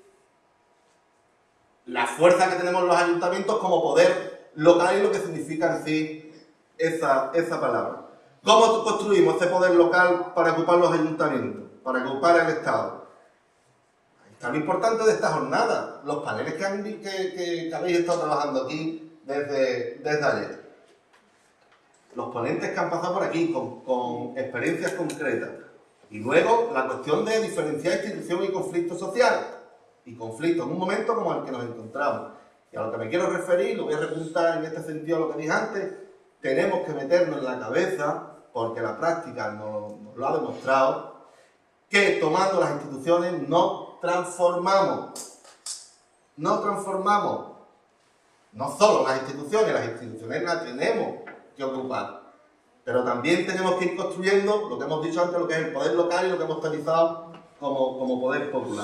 la fuerza que tenemos los ayuntamientos como poder local y lo que significa en sí esa, esa palabra. ¿Cómo construimos ese poder local para ocupar los ayuntamientos, para ocupar el Estado? Está lo importante de esta jornada, los paneles que, han, que, que, que habéis estado trabajando aquí desde, desde ayer. Los ponentes que han pasado por aquí con, con experiencias concretas. Y luego la cuestión de diferenciar institución y conflicto social. Y conflicto en un momento como el que nos encontramos. Y a lo que me quiero referir, lo voy a repuntar en este sentido a lo que dije antes, tenemos que meternos en la cabeza, porque la práctica nos, nos lo ha demostrado, que tomando las instituciones no transformamos, no transformamos, no solo las instituciones, las instituciones las tenemos que ocupar, pero también tenemos que ir construyendo lo que hemos dicho antes, lo que es el poder local y lo que hemos utilizado como, como poder popular.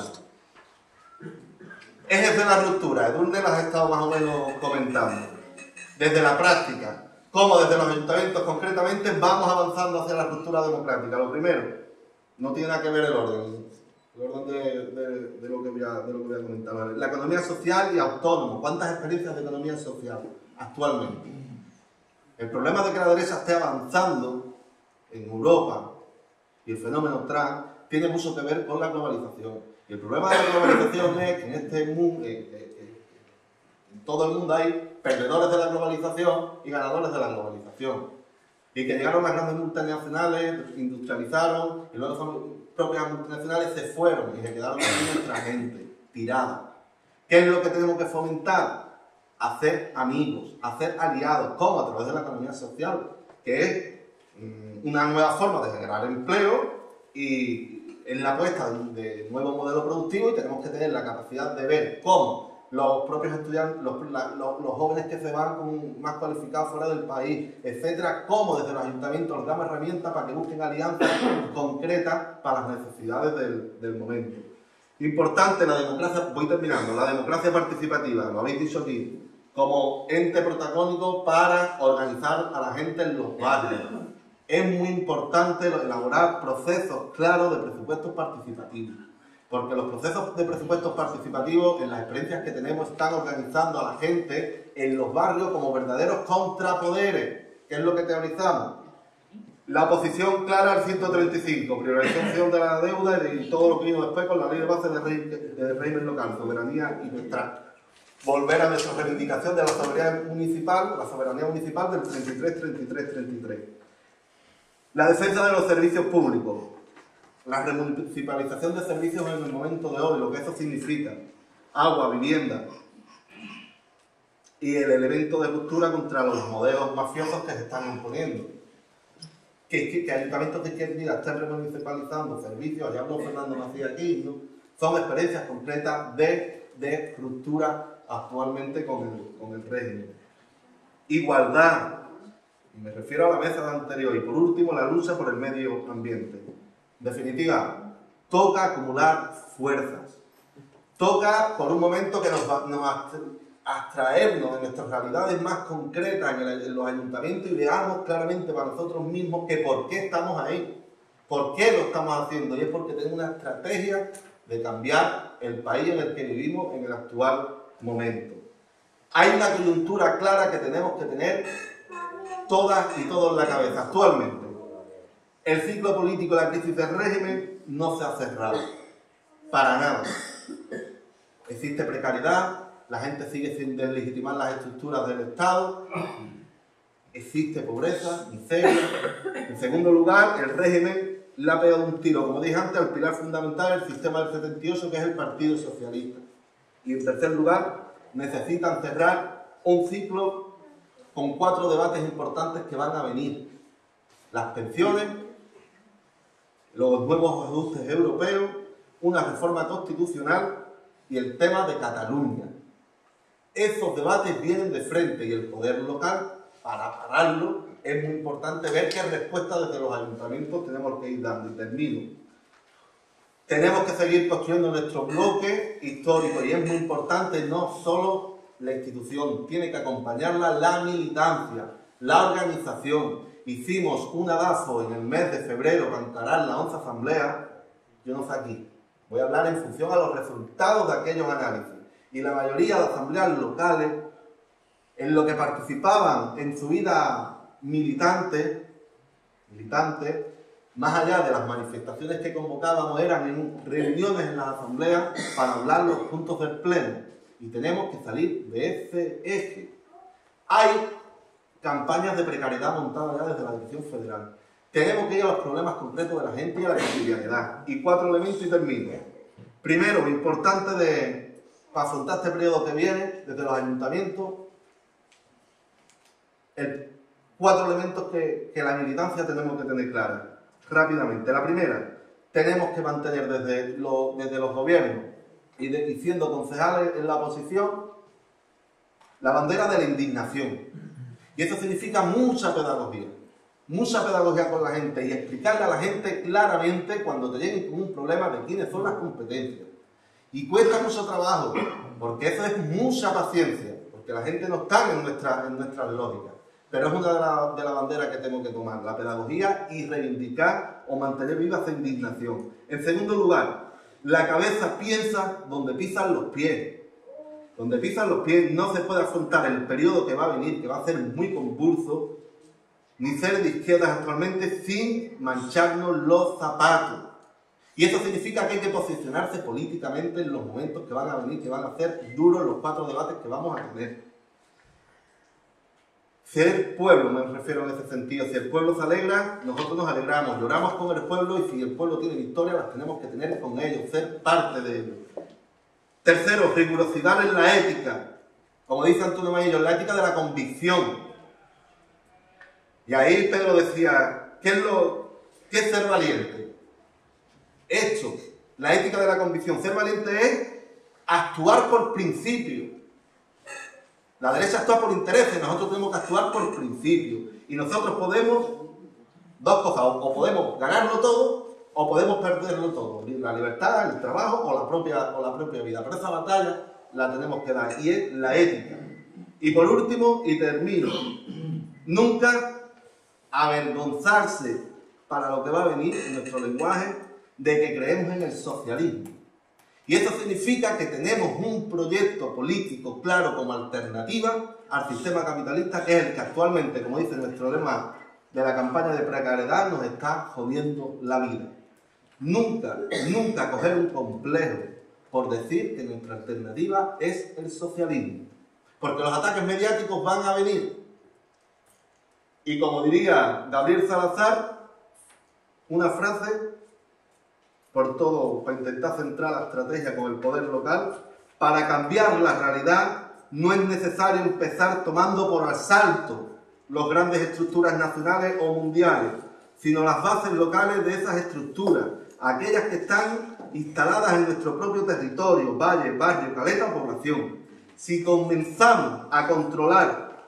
Ejes de la ruptura, Edurne las ha estado más o menos comentando, desde la práctica, cómo desde los ayuntamientos concretamente vamos avanzando hacia la ruptura democrática. Lo primero, no tiene nada que ver el orden, el orden de, de, de, lo que voy a, de lo que voy a comentar. La economía social y autónomo. ¿Cuántas experiencias de economía social actualmente? El problema de que la derecha esté avanzando en Europa y el fenómeno Trump tiene mucho que ver con la globalización. Y el problema de la globalización es que en este mundo, eh, eh, eh, en todo el mundo hay perdedores de la globalización y ganadores de la globalización. Y que llegaron las grandes multinacionales, industrializaron, y luego esas propias multinacionales se fueron y se quedaron aquí nuestra gente, tirada. ¿Qué es lo que tenemos que fomentar? Hacer amigos, hacer aliados. ¿Cómo? A través de la economía social, que es mmm, una nueva forma de generar empleo y es la apuesta de un nuevo modelo productivo, y tenemos que tener la capacidad de ver cómo los propios estudiantes, los, la, los, los jóvenes que se van con más cualificados fuera del país, etcétera, cómo desde los ayuntamientos les damos herramientas para que busquen alianzas concretas para las necesidades del, del momento. Importante la democracia, voy terminando, la democracia participativa, lo habéis dicho aquí, como ente protagónico para organizar a la gente en los barrios. Es muy importante elaborar procesos claros de presupuestos participativos. Porque los procesos de presupuestos participativos, en las experiencias que tenemos, están organizando a la gente en los barrios como verdaderos contrapoderes, que es lo que teorizamos. La oposición clara al ciento treinta y cinco, priorización de la deuda y todo lo que vino después con la ley de base de régimen, de régimen local, soberanía y nuestra. Volver a nuestra reivindicación de la soberanía municipal, la soberanía municipal del treinta y tres, treinta y tres, treinta y tres. La defensa de los servicios públicos. La remunicipalización de servicios en el momento de hoy, lo que eso significa, agua, vivienda, y el elemento de ruptura contra los modelos mafiosos que se están imponiendo. Que, que, que ayuntamientos de izquierda están remunicipalizando servicios, ya habló Fernando Macías aquí, ¿no? Son experiencias concretas de, de ruptura actualmente con el, con el régimen. igualdad, y me refiero a la mesa anterior, y por último la lucha por el medio ambiente. En definitiva, toca acumular fuerzas, toca por un momento que nos, nos abstraernos de nuestras realidades más concretas en, el, en los ayuntamientos y veamos claramente para nosotros mismos que por qué estamos ahí, por qué lo estamos haciendo, y es porque tenemos una estrategia de cambiar el país en el que vivimos en el actual momento. Hay una coyuntura clara que tenemos que tener todas y todos en la cabeza. Actualmente, el ciclo político de la crisis del régimen no se ha cerrado, para nada. Existe precariedad, la gente sigue sin deslegitimar las estructuras del Estado, existe pobreza, miseria. En segundo lugar, el régimen le ha pegado un tiro, como dije antes, al pilar fundamental del sistema del setenta y ocho, que es el Partido Socialista. Y en tercer lugar, necesitan cerrar un ciclo con cuatro debates importantes que van a venir: las pensiones, los nuevos ajustes europeos, una reforma constitucional y el tema de Cataluña. Esos debates vienen de frente y el poder local, para pararlo, es muy importante ver qué respuesta desde los ayuntamientos tenemos que ir dando. Y termino. Tenemos que seguir construyendo nuestro bloque histórico y es muy importante no solo la institución, tiene que acompañarla la militancia, la organización. Hicimos un adafo en el mes de febrero para encarar la once asamblea. Yo no sé aquí, voy a hablar en función a los resultados de aquellos análisis. Y la mayoría de asambleas locales, en lo que participaban en su vida militante, militante, más allá de las manifestaciones que convocábamos, eran en reuniones en las asambleas para hablar los puntos del pleno. Y tenemos que salir de ese eje. Hay campañas de precariedad montadas ya desde la Dirección Federal. Tenemos que ir a los problemas concretos de la gente y a la cotidianidad. Y cuatro elementos y termino. Primero, lo importante de, para afrontar este periodo que viene, desde los ayuntamientos, el, cuatro elementos que, que la militancia tenemos que tener claras. Rápidamente. La primera, tenemos que mantener desde, lo, desde los gobiernos y, de, y siendo concejales en la oposición, la bandera de la indignación. Y eso significa mucha pedagogía. Mucha pedagogía con la gente y explicarle a la gente claramente cuando te lleguen con un problema de quiénes son las competencias. Y cuesta mucho trabajo, porque eso es mucha paciencia, porque la gente no está en nuestra, en nuestras lógicas. Pero es una de las de la banderas que tengo que tomar, la pedagogía y reivindicar o mantener viva esa indignación. En segundo lugar, la cabeza piensa donde pisan los pies. Donde pisan los pies no se puede afrontar el periodo que va a venir, que va a ser muy convulso, ni ser de izquierdas actualmente sin mancharnos los zapatos. Y eso significa que hay que posicionarse políticamente en los momentos que van a venir, que van a ser duros los cuatro debates que vamos a tener. Si el pueblo, me refiero en ese sentido, si el pueblo se alegra, nosotros nos alegramos, lloramos con el pueblo y si el pueblo tiene victoria, las tenemos que tener con ellos, ser parte de ellos. Tercero, rigurosidad en la ética. Como dice Antonio Maillo, la ética de la convicción. Y ahí Pedro decía, ¿qué es, lo, qué es ser valiente? Hechos, la ética de la convicción. Ser valiente es actuar por principio. La derecha actúa por intereses, nosotros tenemos que actuar por principio. Y nosotros podemos, dos cosas, o podemos ganarlo todo, o podemos perderlo todo. La libertad, el trabajo o la propia, o la propia vida. Pero esa batalla la tenemos que dar, y es la ética. Y por último, y termino, nunca avergonzarse para lo que va a venir en nuestro lenguaje de que creemos en el socialismo. Y eso significa que tenemos un proyecto político claro como alternativa al sistema capitalista, que es el que actualmente, como dice nuestro lema de la campaña de precariedad, nos está jodiendo la vida. Nunca, nunca coger un complejo por decir que nuestra alternativa es el socialismo. Porque los ataques mediáticos van a venir. Y como diría Gabriel Salazar, una frase, por todo, para intentar centrar la estrategia con el poder local, para cambiar la realidad no es necesario empezar tomando por asalto las grandes estructuras nacionales o mundiales, sino las bases locales de esas estructuras, aquellas que están instaladas en nuestro propio territorio, valle, barrio, caleta o población. Si comenzamos a controlar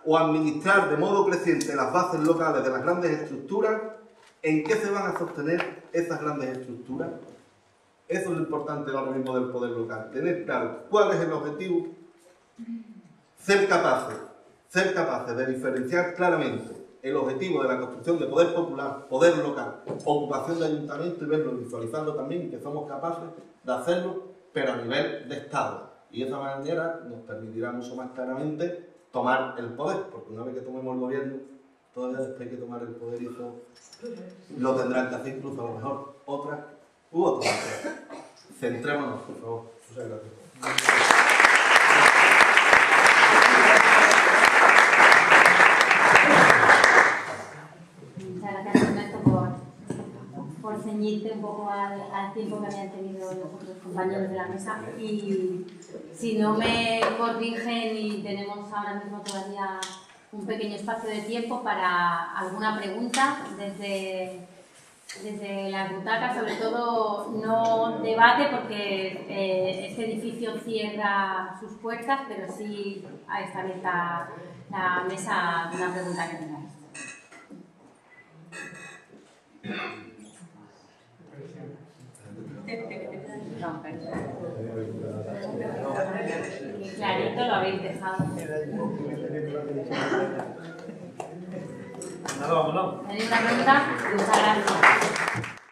o administrar de modo creciente las bases locales de las grandes estructuras, ¿en qué se van a sostener esas grandes estructuras? Eso es lo importante ahora mismo del poder local, tener claro cuál es el objetivo, ser capaces, ser capaces de diferenciar claramente el objetivo de la construcción de poder popular, poder local, ocupación de ayuntamiento y verlo, visualizando también que somos capaces de hacerlo, pero a nivel de Estado. Y de esa manera nos permitirá mucho más claramente tomar el poder, porque una vez que tomemos el gobierno, todavía después hay que tomar el poder y eso lo tendrán que hacer incluso a lo mejor otras u otras. Centrémonos, por favor. Muchas gracias. Muchas gracias, Ernesto, por, por ceñirte un poco al, al tiempo que habían tenido los otros compañeros de la mesa. Y si no me corrigen, y tenemos ahora mismo todavía un pequeño espacio de tiempo para alguna pregunta desde, desde la butaca, sobre todo no debate porque eh, este edificio cierra sus puertas, pero sí está abierta la mesa de una pregunta que tengáis. No, perdón. Clarito lo habéis dejado. Nada, vámonos. ¿Tenéis una pregunta? Muchas gracias.